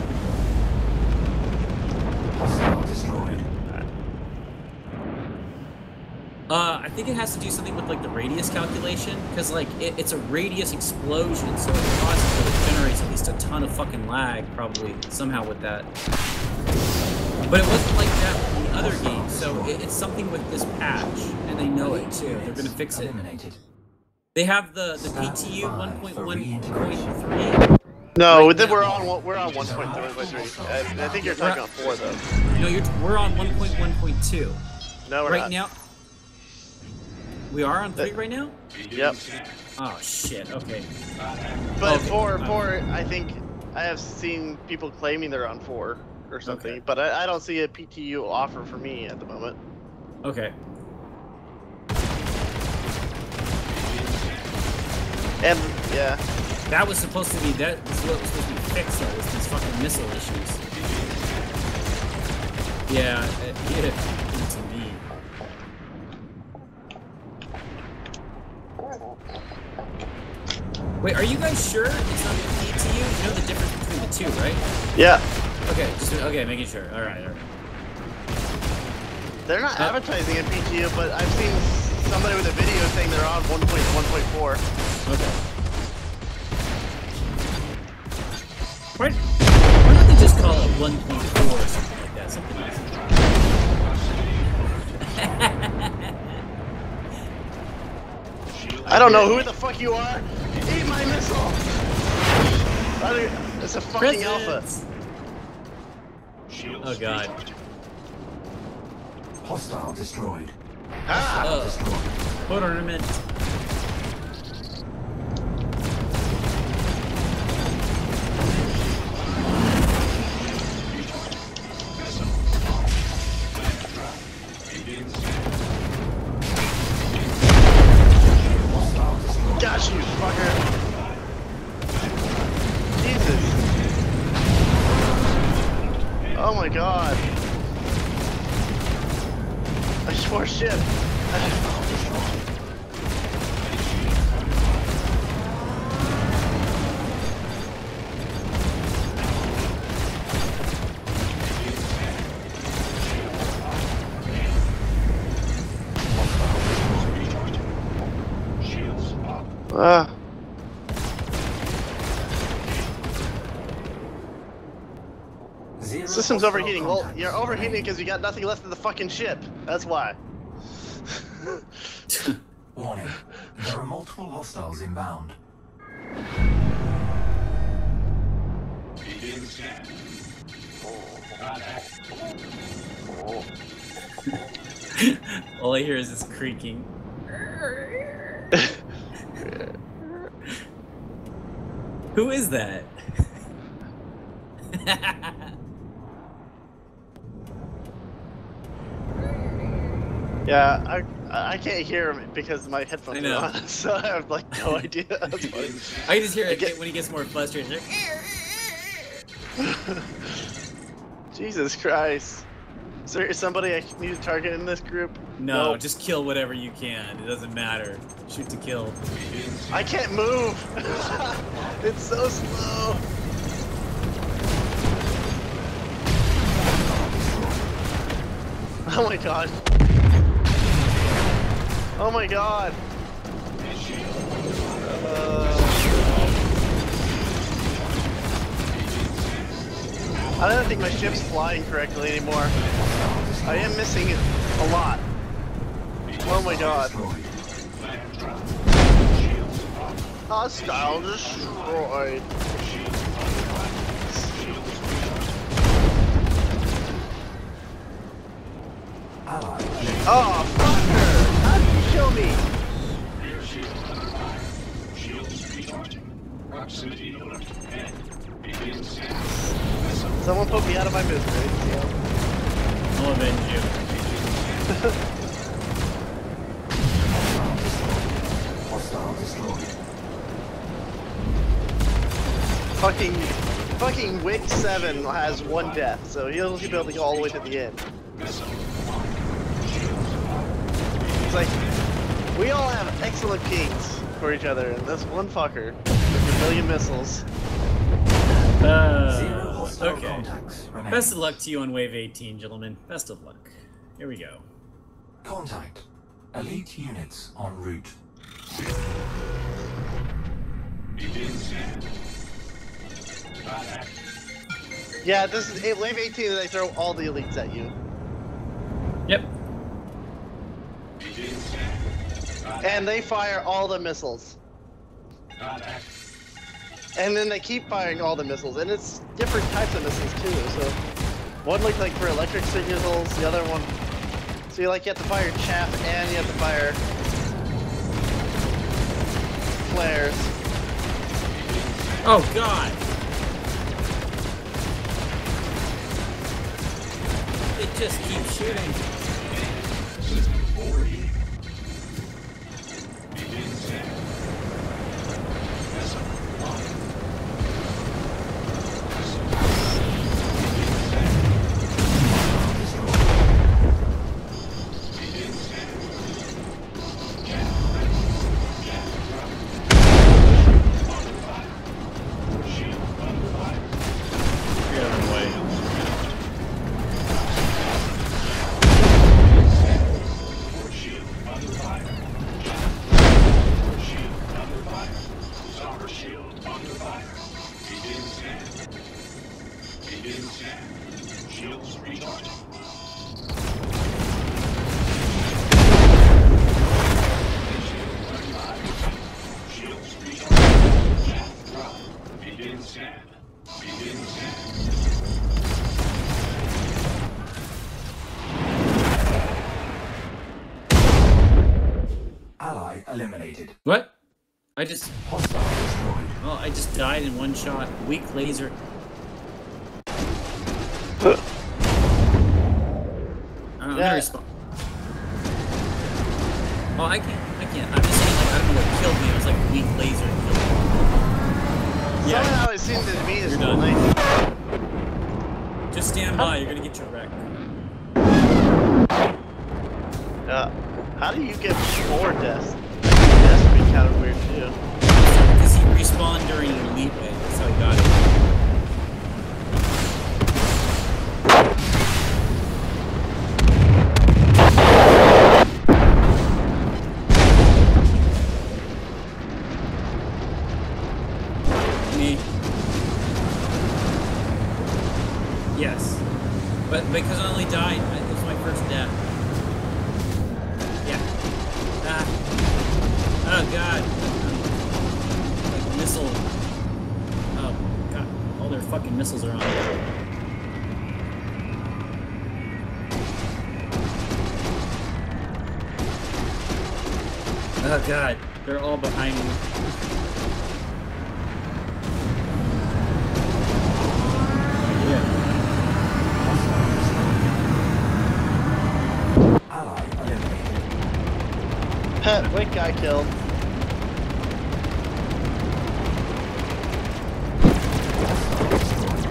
Uh, I think it has to do something with like the radius calculation, because like it, it's a radius explosion, so it causes it generates at least a ton of fucking lag, probably somehow with that. But it wasn't like that in the other game, so it, it's something with this patch, and they know it too. They're gonna fix it. They have the the P T U one point one point three. No, right we're on we're on one point three. I, I think you're talking about four though. No, you're we're on one point one point two. No, we're right not. now. We are on three right now? Yep. Oh shit, okay. But okay. four, four, I think I have seen people claiming they're on four or something, okay. But I, I don't see a P T U offer for me at the moment. Okay. And, yeah. That was supposed to be, that was what was supposed to be fixed though, was these fucking missile issues. Yeah, it, it, it's indeed. Wait, are you guys sure it's not the P T U? You know the difference between the two, right? Yeah. Okay, just okay, making sure. All right, all right. They're not uh, advertising a P T U, but I've seen somebody with a video saying they're on one point one point four. Okay. Why, why don't they just call it one point four or something like that? Something else. I don't know who the fuck you are. Eat my missile. It's a fucking Presidents. Alpha. Oh god. Hostile destroyed. Ah! Oh. Destroyed. Hold on a minute. Got you, fucker! Jesus! Oh my god! I swore shit! Ah. Zero System's hostile overheating. Well, contacts you're overheating remain. because you got nothing left of the fucking ship. That's why. Warning. There are multiple hostiles inbound. All I hear is this creaking. Who is that? Yeah, I I can't hear him because my headphones I know. are on, so I have like no idea. That's funny. I just hear it get- when he gets more frustrated. Like, Jesus Christ. Is there somebody I need to target in this group? no, Nope. just kill whatever you can. It doesn't matter. Shoot to kill. I can't move. It's so slow. Oh my god. Oh my god. Uh, I don't think my ship's flying correctly anymore. I am missing it a lot. Oh my god. Hostile destroyed. Allied. Oh, fucker! How did you kill me? Someone put me out of my misery. I'll avenge you. Hostile destroyed. Fucking, fucking Wick seven has one death, so he'll be able to go all the way to the end. It's like, we all have excellent pings for each other, and this one fucker with a million missiles. Zero Uh, hostile okay. contacts remain. Best of luck to you on wave eighteen, gentlemen. Best of luck. Here we go. Contact. Elite units en route. Yeah, this is eh, wave eighteen, and they throw all the elites at you. Yep. And they fire all the missiles. And then they keep firing all the missiles, and it's different types of missiles too. So one looks like for electric signals, the other one. So you like you have to fire chaff and you have to fire flares. Oh god. It just keeps shooting. Get out of the way. eliminated. What? I just... Hostile destroyed. Oh, I just died in one shot. Weak laser. I don't know, Yeah. respawn. Oh, I can't. I can't. I'm just saying, like, I don't know what killed me. It was like weak laser killed me. Yeah. Somehow it seemed to me as You're done. like, Just stand by. You're gonna get your wreck. uh, how do you get four deaths? That's would be kind of weird too. Because he respawned during an elite wave. That's how he got it. Me. Yes. But because I only died, it was my first death. Yeah. Ah. Oh god. Like missile. Oh god. All their fucking missiles are on me. Oh god. They're all behind me. Yeah. Ally eliminated. Pet, wait, guy killed. Hostile destroyed.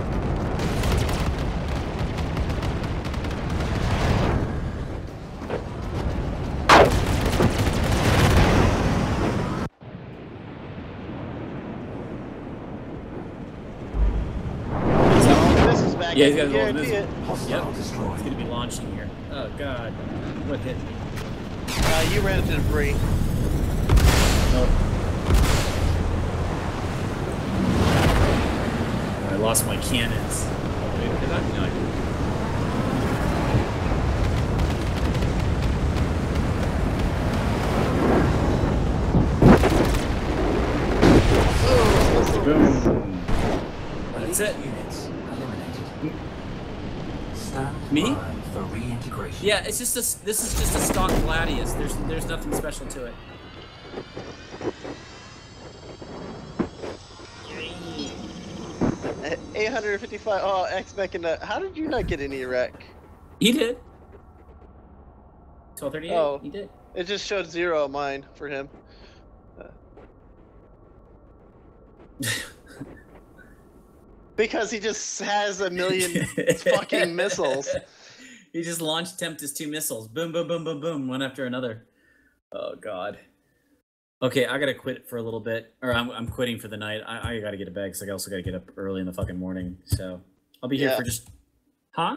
This is back. Yeah, I he's got can his own guarantee it. Hostile Yep. destroyed. It's gonna be launching here. Oh god. What hit me? Uh, you ran into debris. Oh. I lost my cannons. Wait, did I? No, I didn't. Boom. That's it. Units eliminated. Stand Me? by for reintegration. Yeah, it's just a, this is just a stock Gladius. There's there's nothing special to it. eight hundred fifty-five. Oh, X Mechana. How did you not get any wreck? He did. twelve thirty-eight. Oh. He did. It just showed zero on mine for him. Uh. Because he just has a million fucking missiles. He just launched Tempest two missiles. Boom, boom, boom, boom, boom, one after another. Oh god. Okay, I gotta quit for a little bit, or I'm I'm quitting for the night. I, I gotta get to bed because I also gotta get up early in the fucking morning. So I'll be here Yeah. for just. Huh?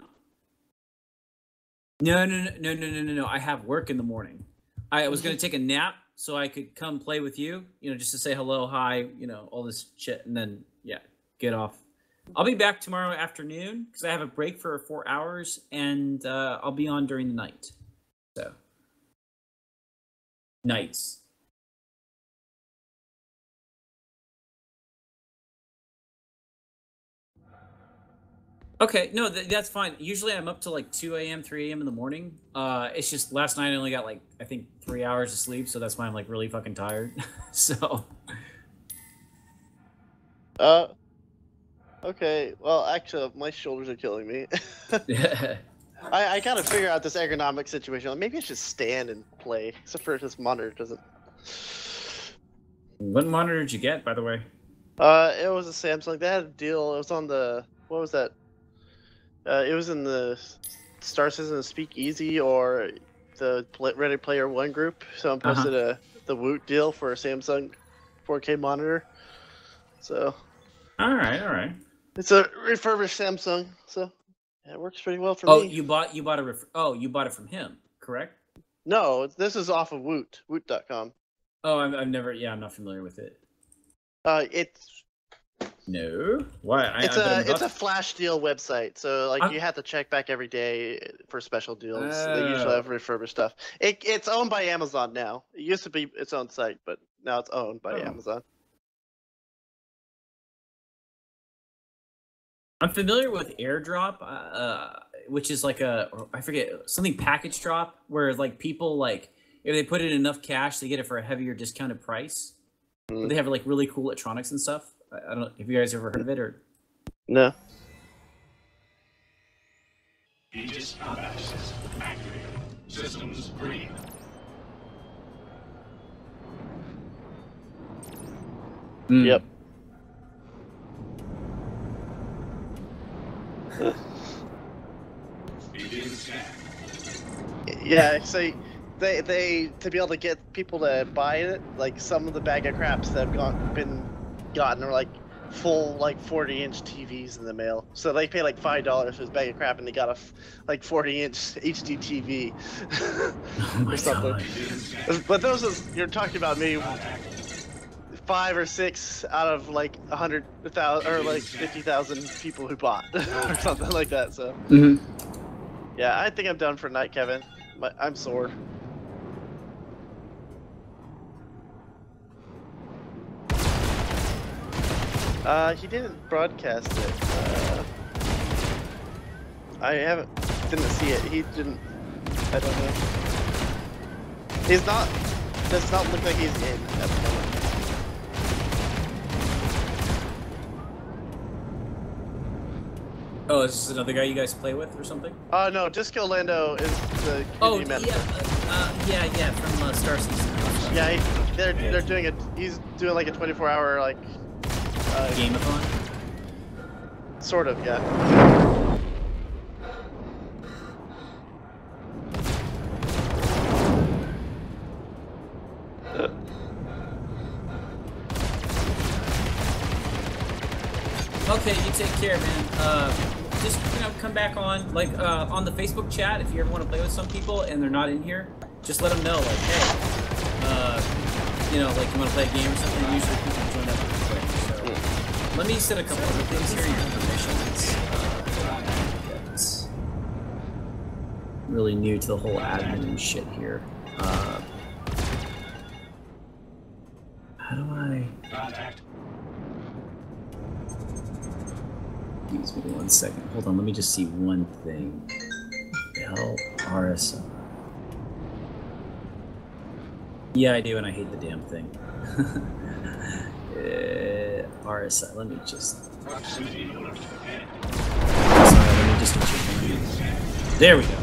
No, no, no, no, no, no, no, no. I have work in the morning. I was gonna take a nap so I could come play with you. You know, just to say hello, hi, you know, all this shit, and then yeah, get off. I'll be back tomorrow afternoon because I have a break for four hours, and uh, I'll be on during the night. So nights. Okay, no, th that's fine. Usually I'm up to like two A M, three A M in the morning. Uh, it's just last night I only got like, I think three hours of sleep, so that's why I'm like really fucking tired. So. Uh. Okay. Well, actually, my shoulders are killing me. Yeah. I I gotta figure out this ergonomic situation. Like, maybe I should stand and play, except for this monitor doesn't. What monitor did you get, by the way? Uh, it was a Samsung. They had a deal. It was on the what was that? Uh, it was in the Star Citizen Speakeasy or the Pl Ready Player One group. Someone Uh-huh. posted a the Woot deal for a Samsung four K monitor. So All right, all right. it's a refurbished Samsung. So yeah, it works pretty well for Oh, me. you bought you bought a ref oh you bought it from him, correct? No, this is off of Woot, Woot dot com. Oh, I've, I've never. Yeah, I'm not familiar with it. Uh, it's No. Why? I, it's I bet a I'm it's a about- flash deal website. So like I'm- you have to check back every day for special deals. They usually Oh. have refurbished stuff. It it's owned by Amazon now. It used to be its own site, but now it's owned by Oh. Amazon. I'm familiar with airdrop, uh, which is like a I forget something package drop where like people like if they put in enough cash, they get it for a heavier discounted price. Mm. But they have like really cool electronics and stuff. I, I don't know if you guys ever heard of it or. No. Aegis combat system activated. Systems green. Mm. Yep. Begin scan. Yeah, so they they to be able to get people to buy it, like some of the bag of craps that have gone, been gotten are like full like forty inch T Vs in the mail. So they pay like five dollars for this bag of crap, and they got a f like forty inch H D T V Oh my or something. God. But those are, you're talking about maybe five or six out of like a hundred thousand or like fifty thousand people who bought or something like that. So Mm-hmm. yeah, I think I'm done for tonight, Kevin. My, I'm sore. Uh, he didn't broadcast it. Uh, I haven't, didn't see it. He didn't, I don't know. He's not, does not look like he's in at the moment. Oh, is this another guy you guys play with or something? Oh no, Disco Lando is the kid Oh, you met. yeah, uh, uh, yeah, yeah, from uh, Star Citizen. Yeah, he, they're Yeah. they're doing a, he's doing like a twenty-four hour like, uh, Game-a-thon? sort of, yeah. Okay, you take care, man. Uh, just, you know, come back on, like, uh, on the Facebook chat if you ever want to play with some people and they're not in here. Just let them know, like, hey, uh, you know, like, you want to play a game or something, usually people join up real quick. So, let me set a couple other things here, your permissions. Uh, it's really new to the whole admin and shit here. Uh, how do I... Contact. Excuse me one second. Hold on, let me just see one thing. What the hell? R S I. Yeah, I do, and I hate the damn thing. uh, R S I, let me just... Proximity alert. Sorry, let me just check. There we go.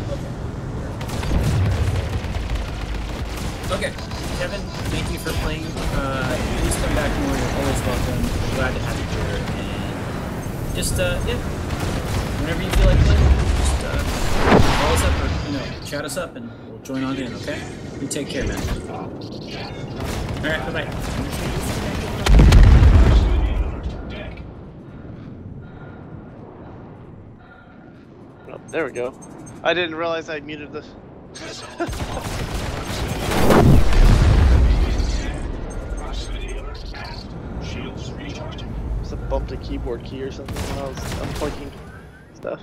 Okay. Okay, Kevin, thank you for playing. Uh, please come back more. You're always welcome. Glad to have you here. And just, uh, yeah, whenever you feel like playing, just uh, call us up or, you know, chat us up and we'll join on in, okay? You take care, man. Alright, bye-bye. Oh, there we go. I didn't realize I muted this. Shields recharging. Must have bumped a keyboard key or something when I was unplugging stuff.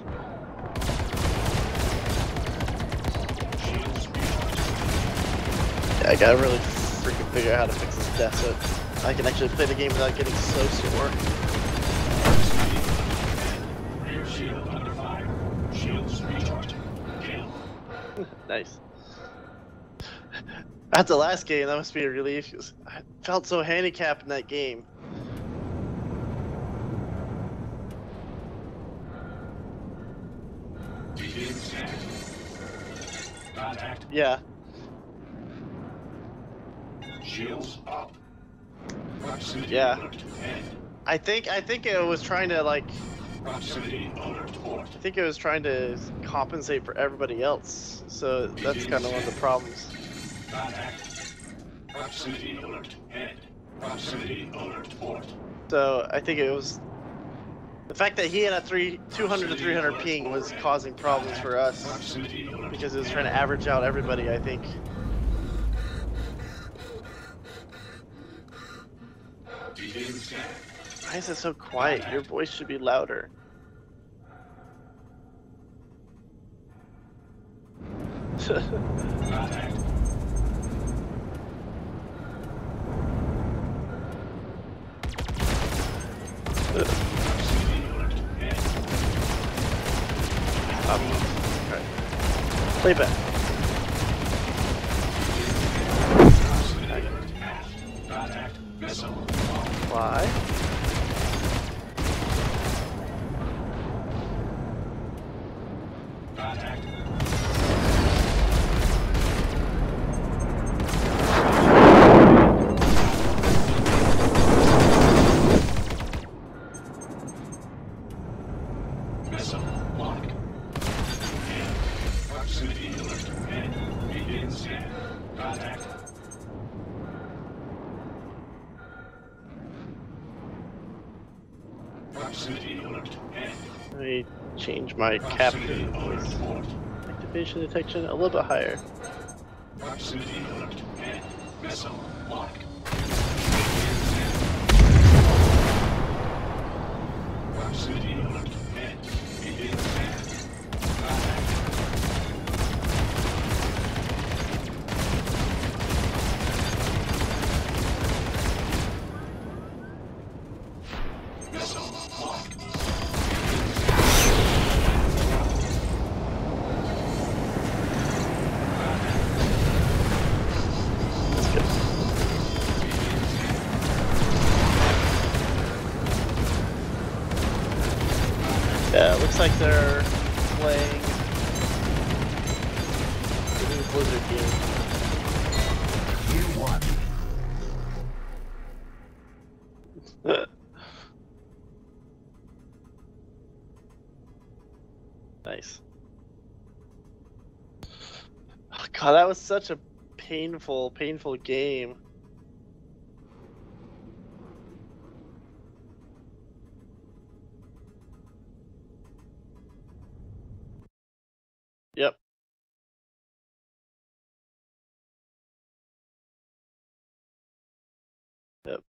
Shields recharging. Yeah, I gotta really freaking figure out how to fix this death so I can actually play the game without getting so sore. Rear shield under fire. Shields recharging. Kill. Nice. At the last game, that must be a relief. 'Cause I felt so handicapped in that game. Begin scan. Contact. Yeah. Shields up. Proximity Yeah. alert. End. I think I think it was trying to like Proximity alert port. I think it was trying to compensate for everybody else. So that's kind of one of the problems. Contact. Proximity alert. End. Proximity alert port. So I think it was the fact that he had a three two hundred to three hundred ping was causing problems for us Proximity alert. because it was trying to average out everybody. I think. Begin scan. Why is it so quiet? Your voice should be louder. Contact. Proximity alert. End. Um, okay. Play back. Contact missile. Fly. Contact. Missile locked. And proximity alert. And begin scan. Contact. Proximity alert. And Let me change my proximity captain alert. voice. Port. Activation detection a little bit higher. Proximity alert. And missile locked. Proximity alert. And begin scan. Contact. Missile locked. That's good. Yeah, it looks like they're playing the new Blizzard game. You won. Nice. Oh, God, that was such a painful, painful game. Yep. Yep.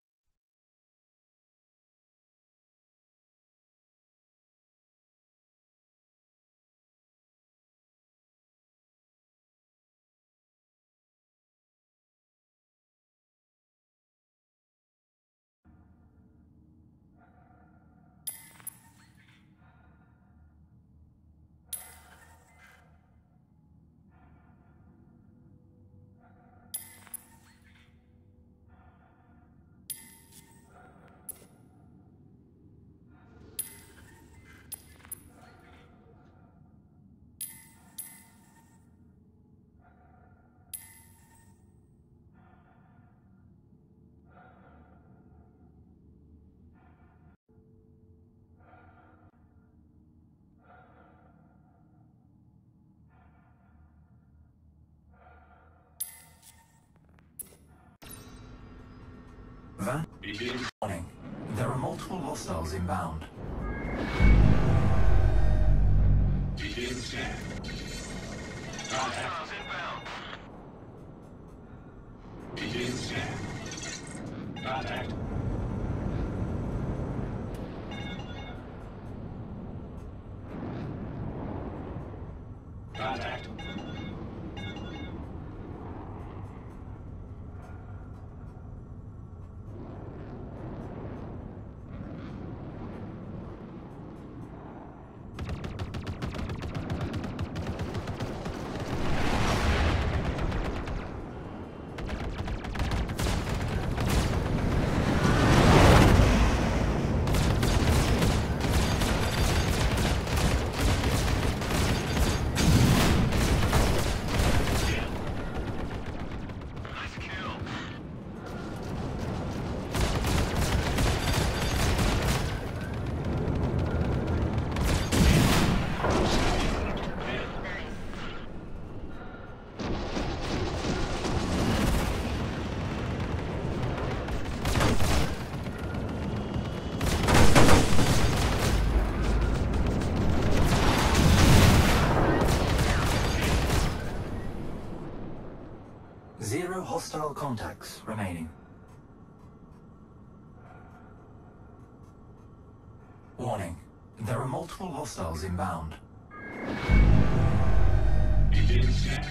Van Begin. warning. There are multiple hostiles inbound. Begin scan. Contact. Begin scan. Contact. Contact. Zero hostile contacts remaining. Warning. There are multiple hostiles inbound. Begin scan.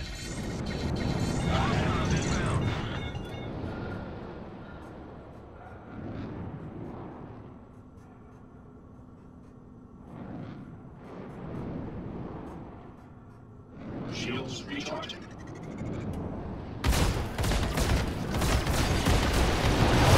Shields recharging.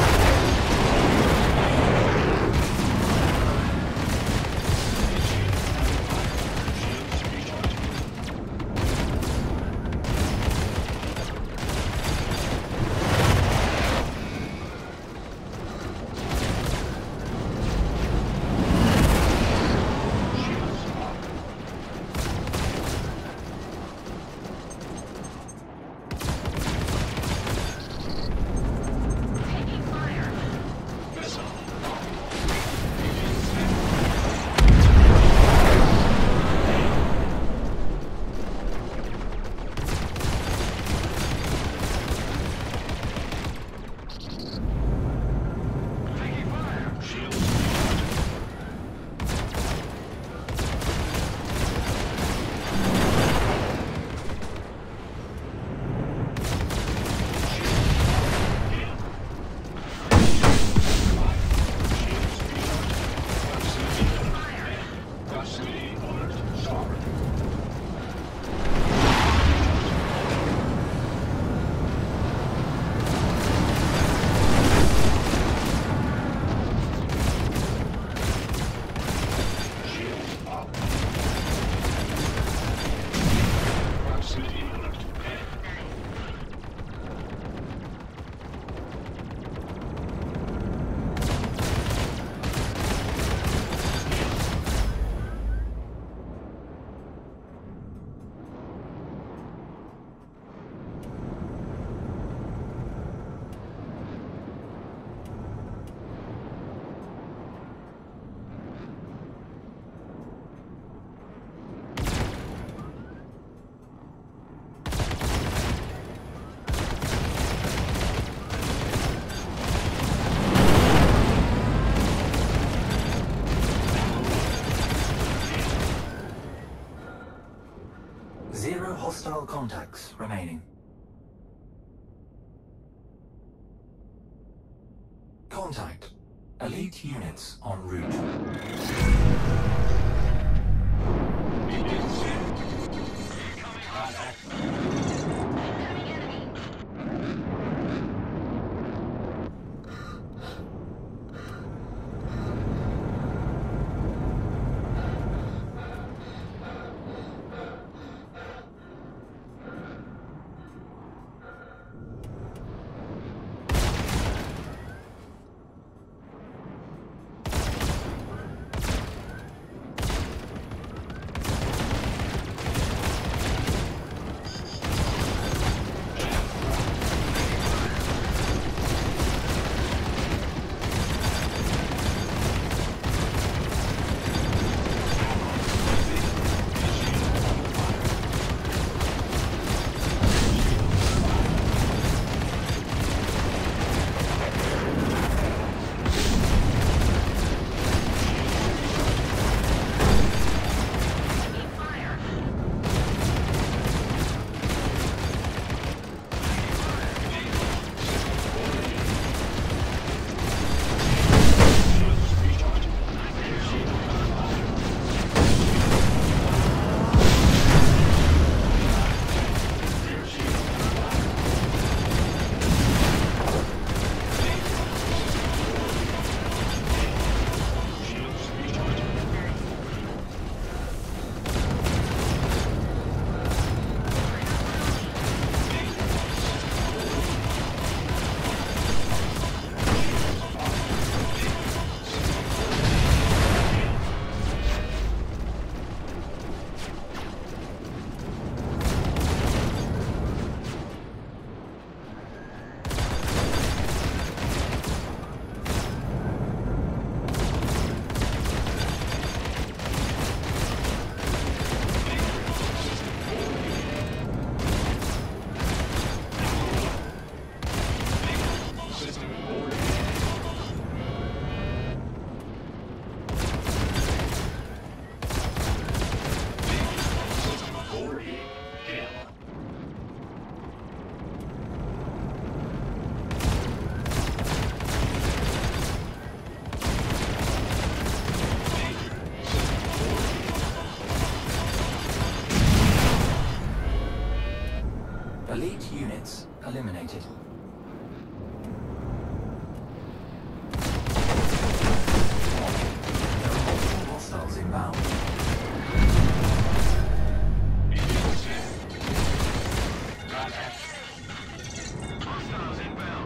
Zero hostile contacts remaining. Contact. Elite units en route. Elite units eliminated. There are multiple hostiles inbound. Hostiles inbound.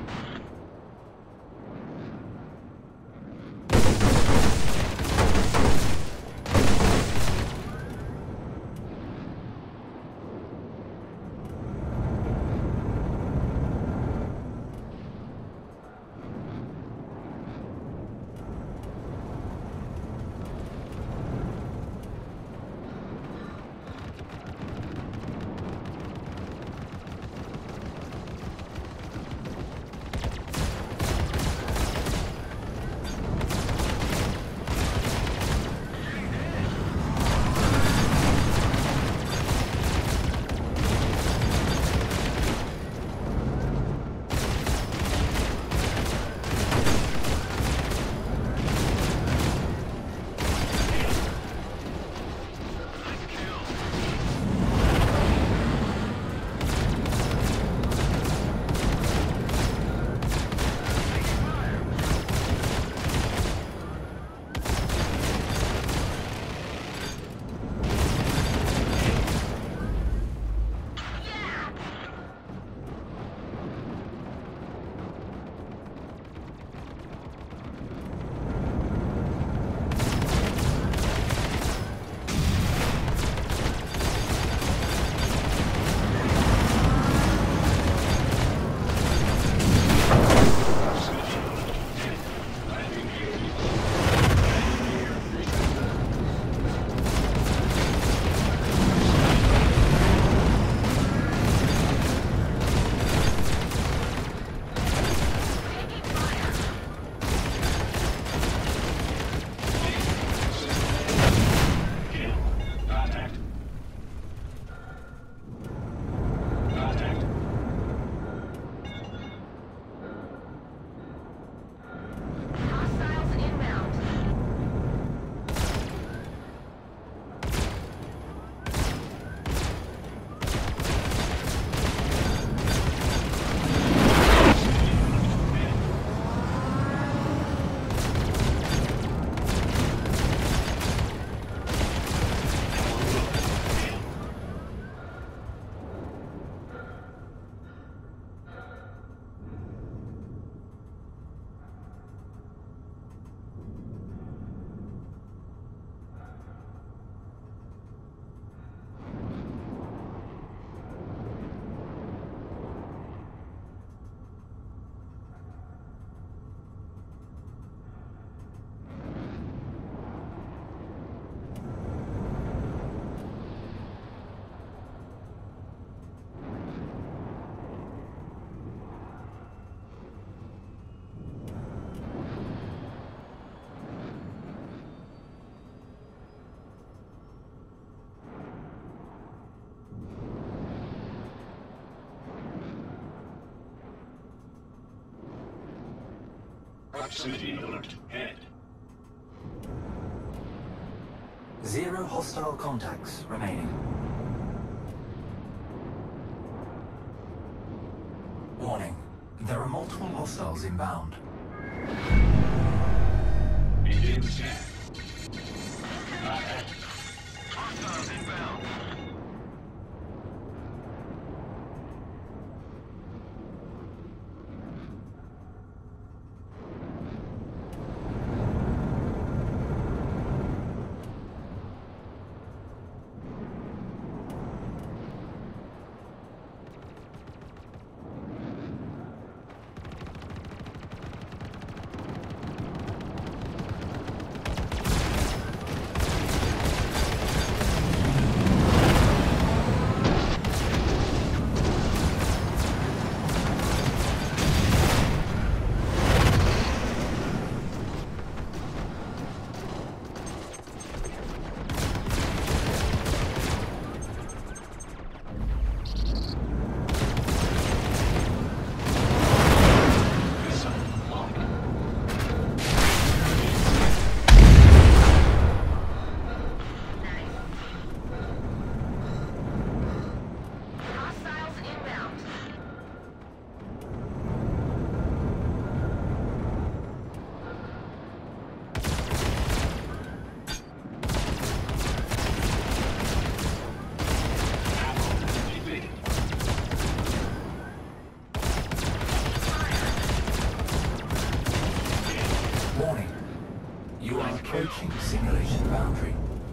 Proximity alert. Head. Zero hostile contacts remaining. Warning. There are multiple hostiles inbound. Begin scan. Hostiles inbound. Warning. You are approaching simulation boundary.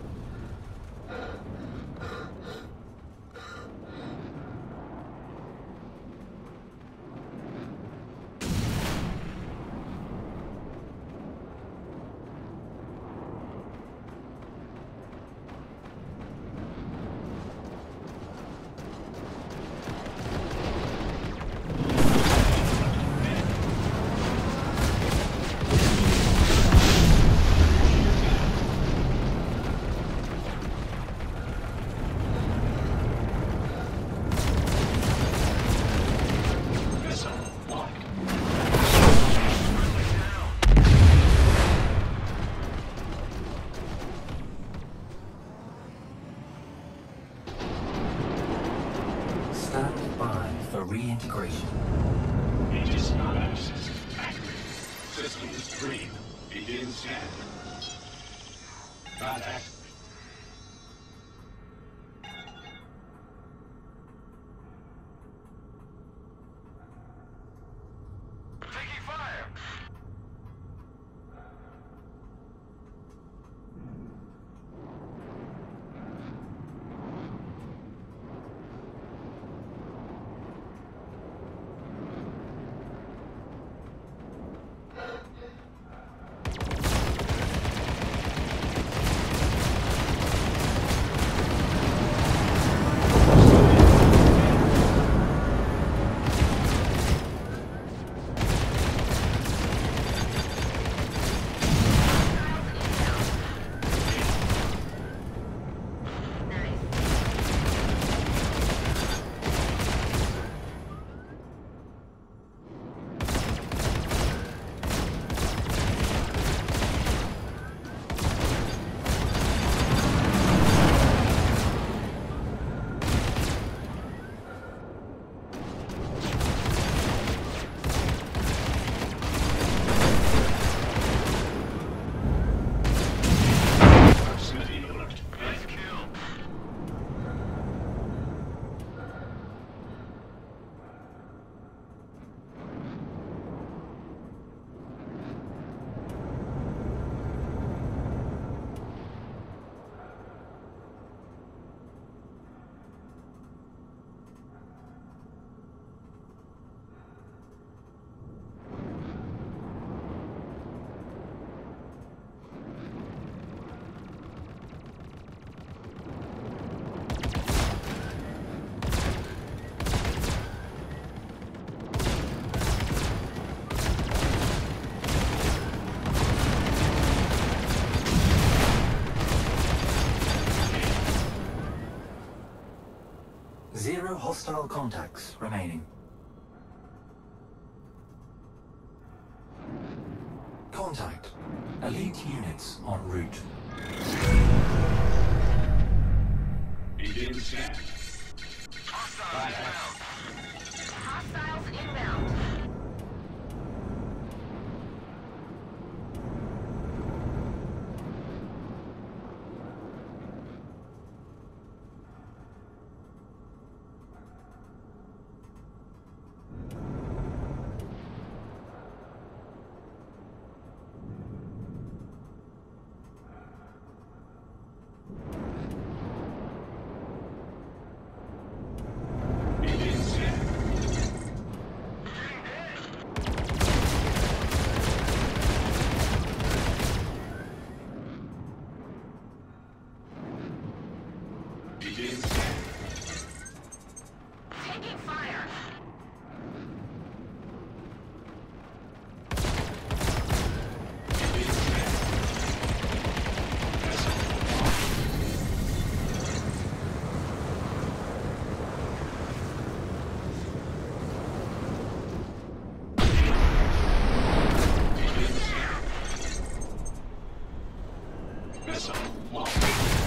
Stand by for reintegration. Aegis analysis accurate. Systems green. Begin scan. Contact. Taking fire! Zero hostile contacts remaining. Elite units en route. Begin scan. Hostiles inbound. Begin scan. Begin scan. Taking fire. Begin scan. Missile launched.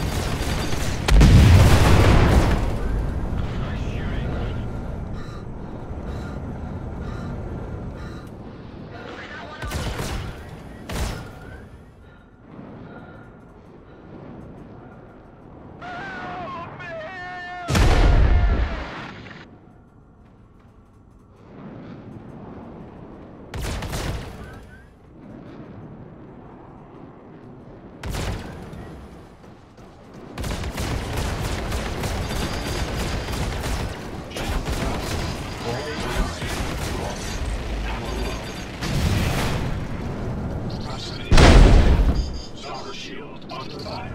Proximity. Stalker shield under fire.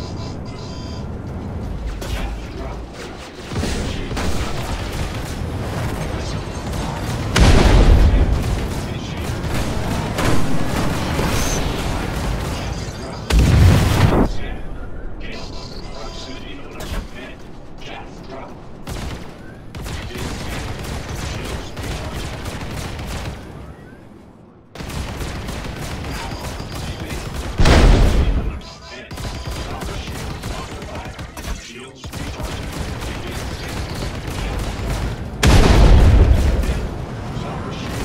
Chaff drop. Shield under fire. Missile. Initiated. Chaff drop. Scan. Kill. Proximity alert. Hit. Chaff drop. Begin scan. Shields recharging. Shields recharging. Begin scan. Stalker shield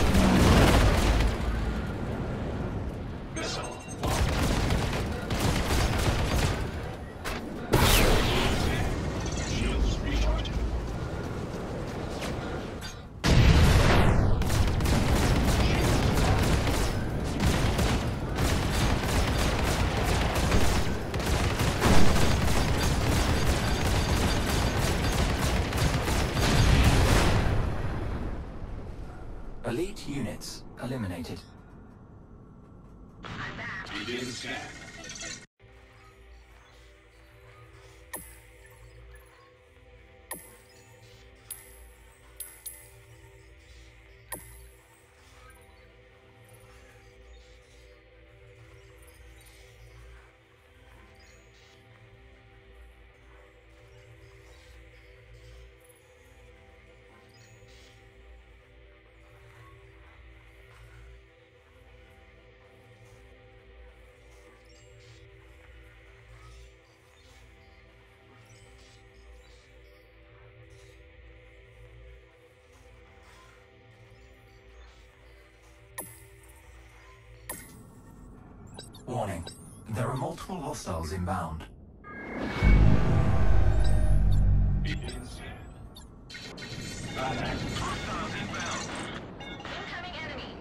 on. Missile launched. Shields recharging. Elite units eliminated. Begin scan. Warning. There are multiple hostiles inbound. Begin scan. Contact. Hostiles inbound. Incoming enemy.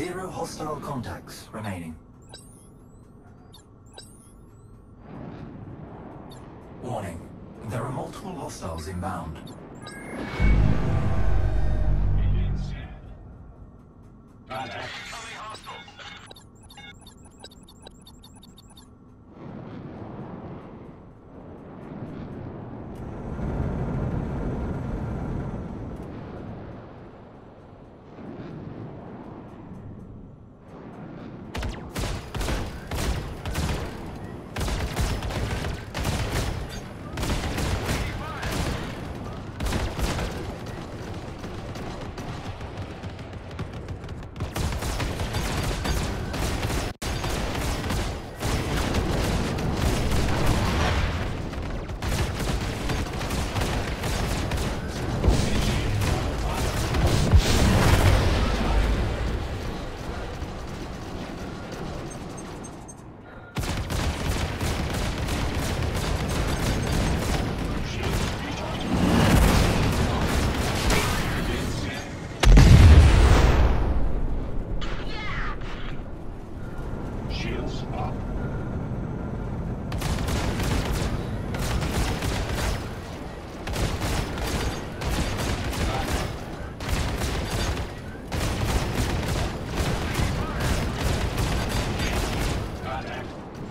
Zero hostile contacts remaining. Warning. There are multiple hostiles inbound. Begin scan. Contact. Shields up. Contact.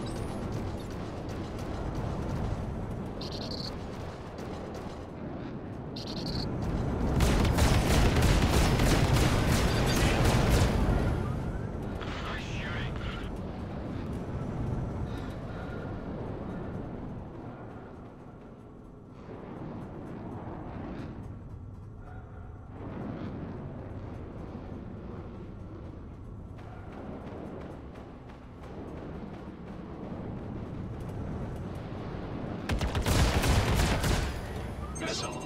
Missile.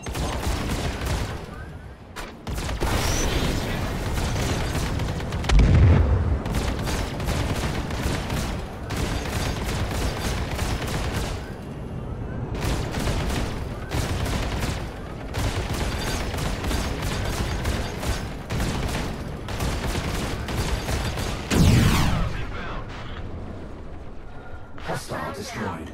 Hostile destroyed.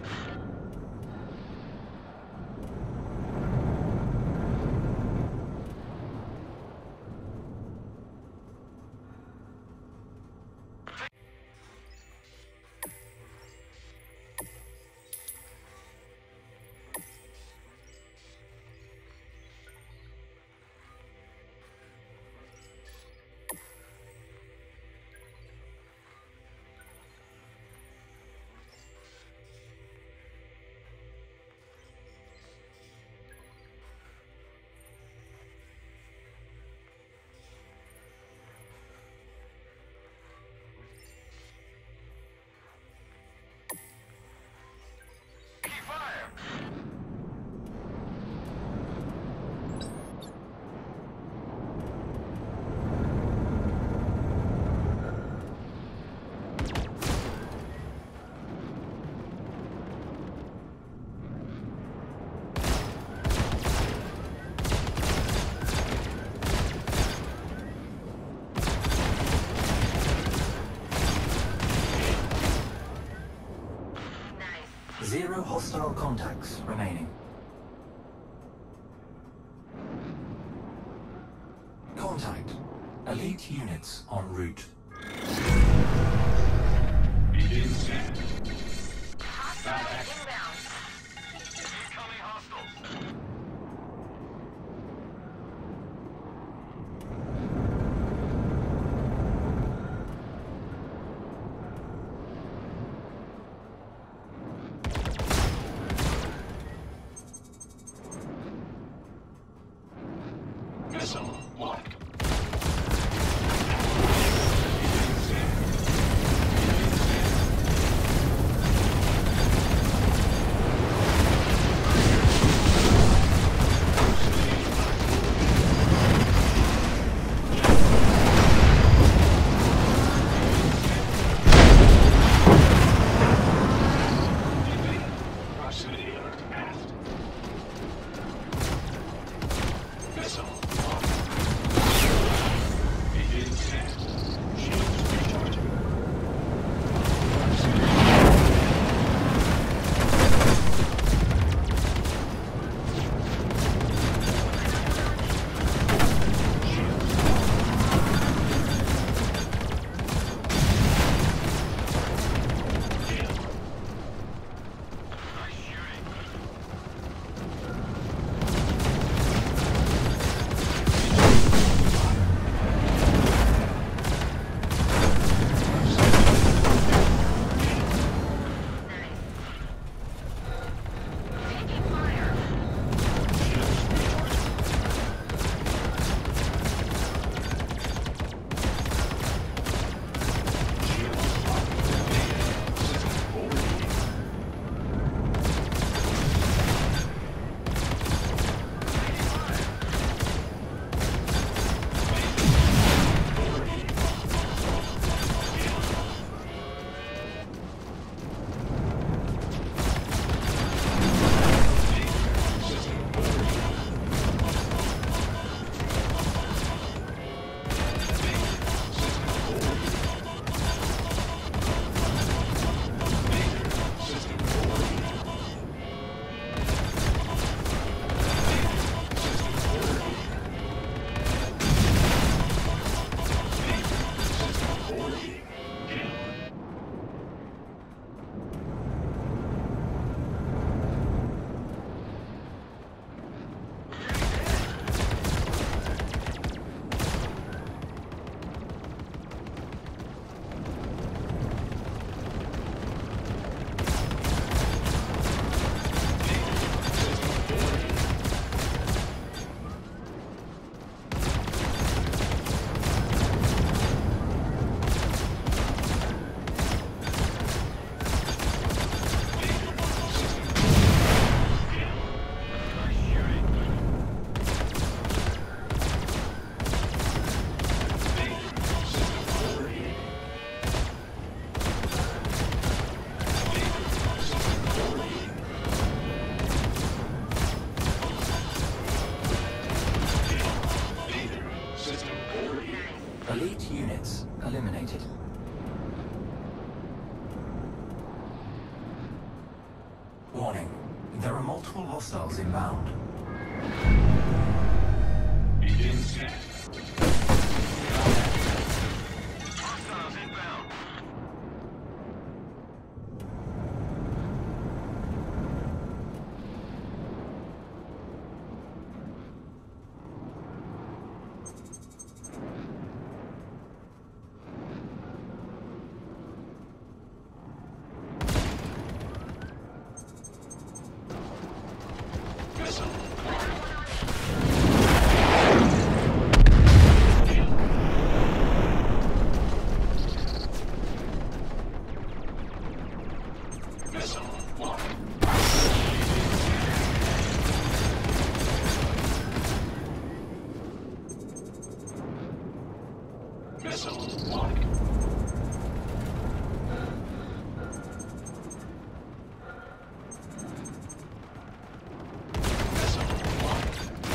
Zero hostile contacts remaining. Contact. Elite units en route. Begin scan. Hostiles inbound. Incoming hostiles. Missile locked. hostiles inbound. Begin scan. Hostiles inbound. Missile. Missile one. Missile one. Missile one.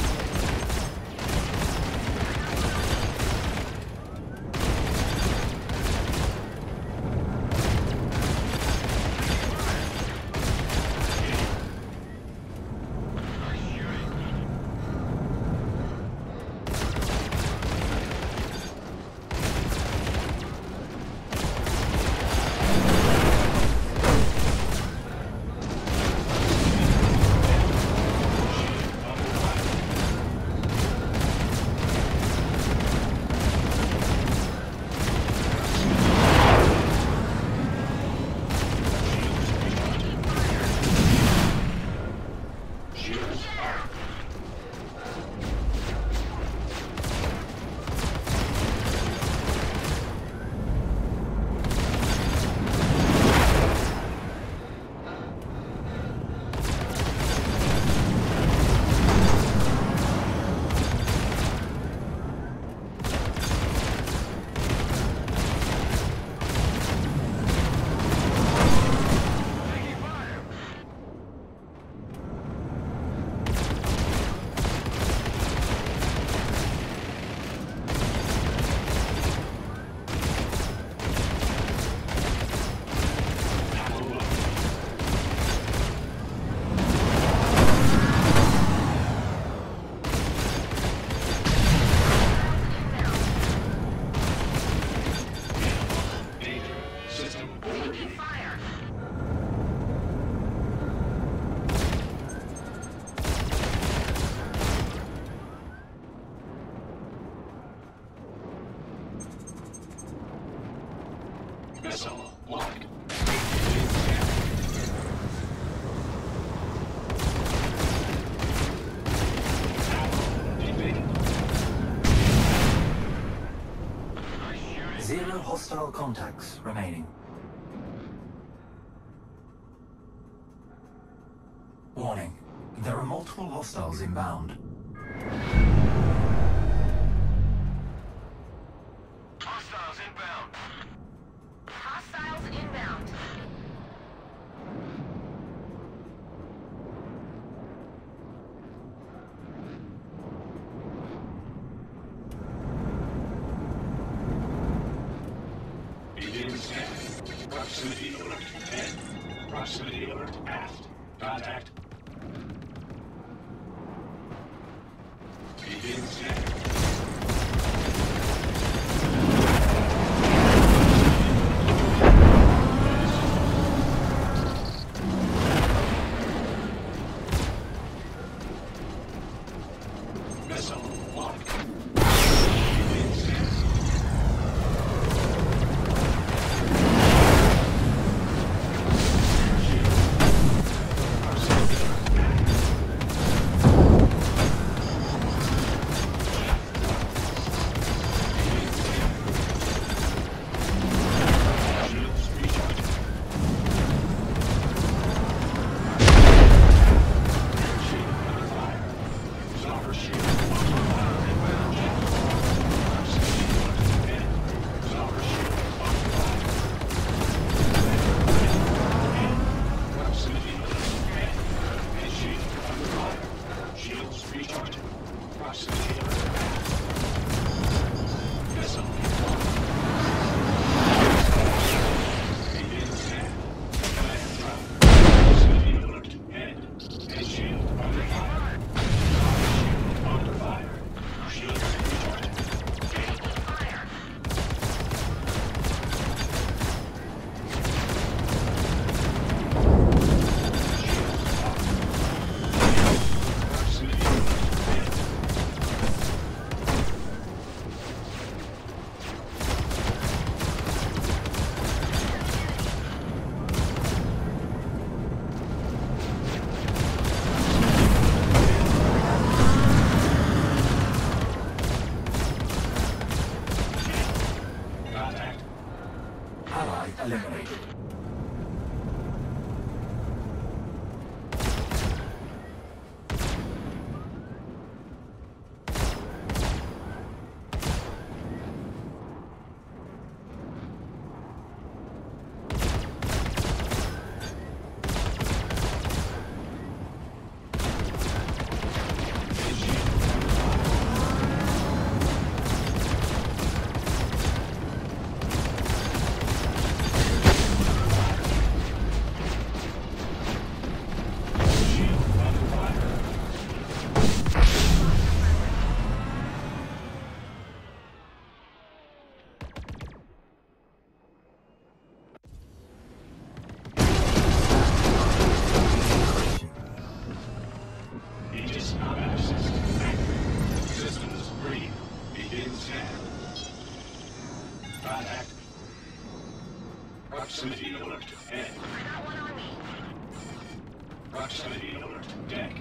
Shields armed. Taking fire. Apple one. Danger. System overheating. Fire. Missile locked. Defeated. Zero hostile contacts remaining. Warning. There are multiple hostiles inbound. Hostiles inbound. Hostiles inbound. Begin scan. Proximity alert. N. Proximity alert. Aft. Contact. Begin scan. Missile locked. Begin scan. Shield. Proximity alert. ally eliminated. Aegis combat system active. Systems green. Begin scan. Not active. Proximity alert. Deck. I got one on me. Proximity alert. Deck.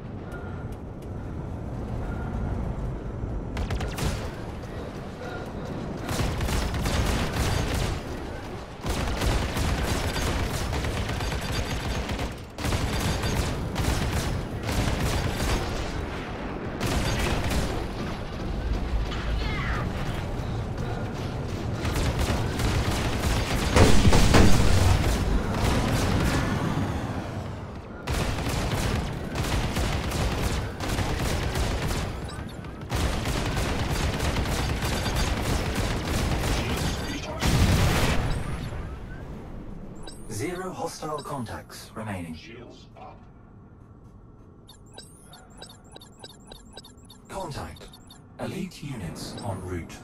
Zero hostile contacts remaining. Shields up. Contact. Elite units en route.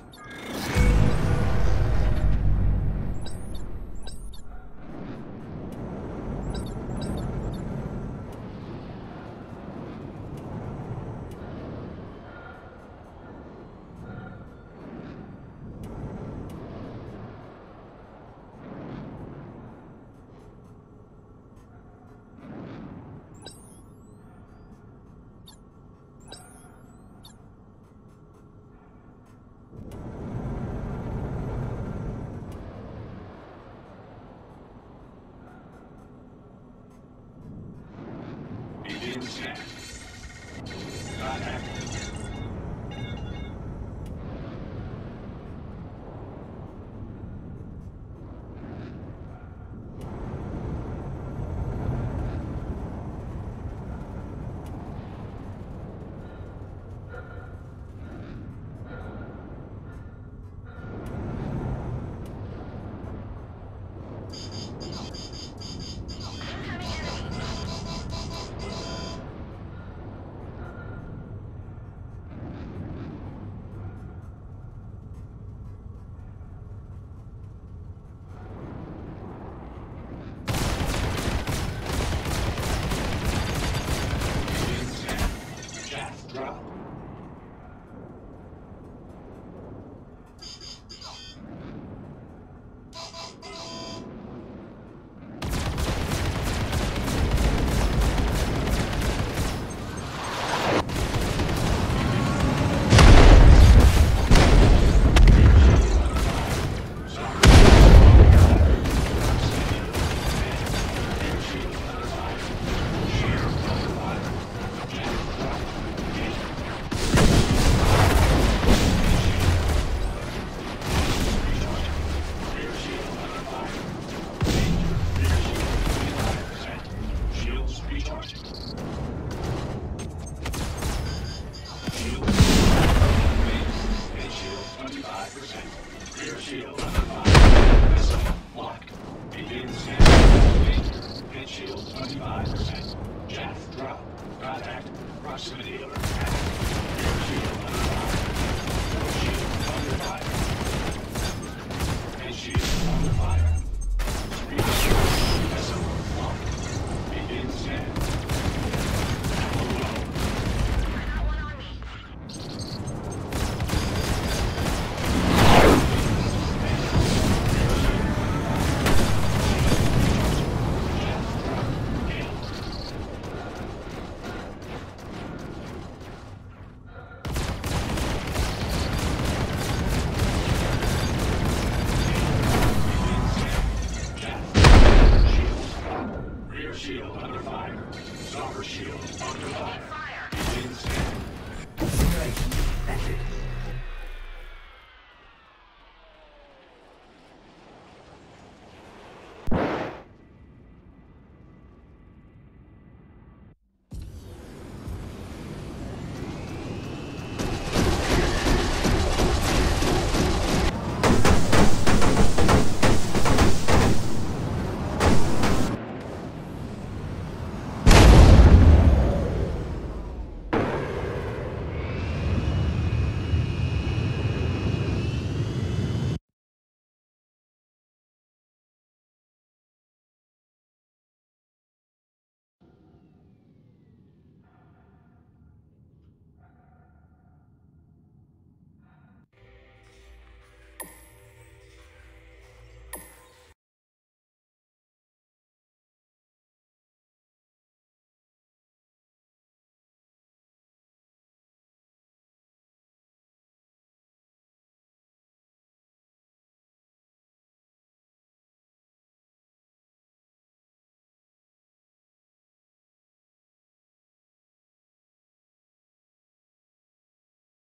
Begin scan. Not active. Incoming enemy. shield under fire. Starboard shield under fire.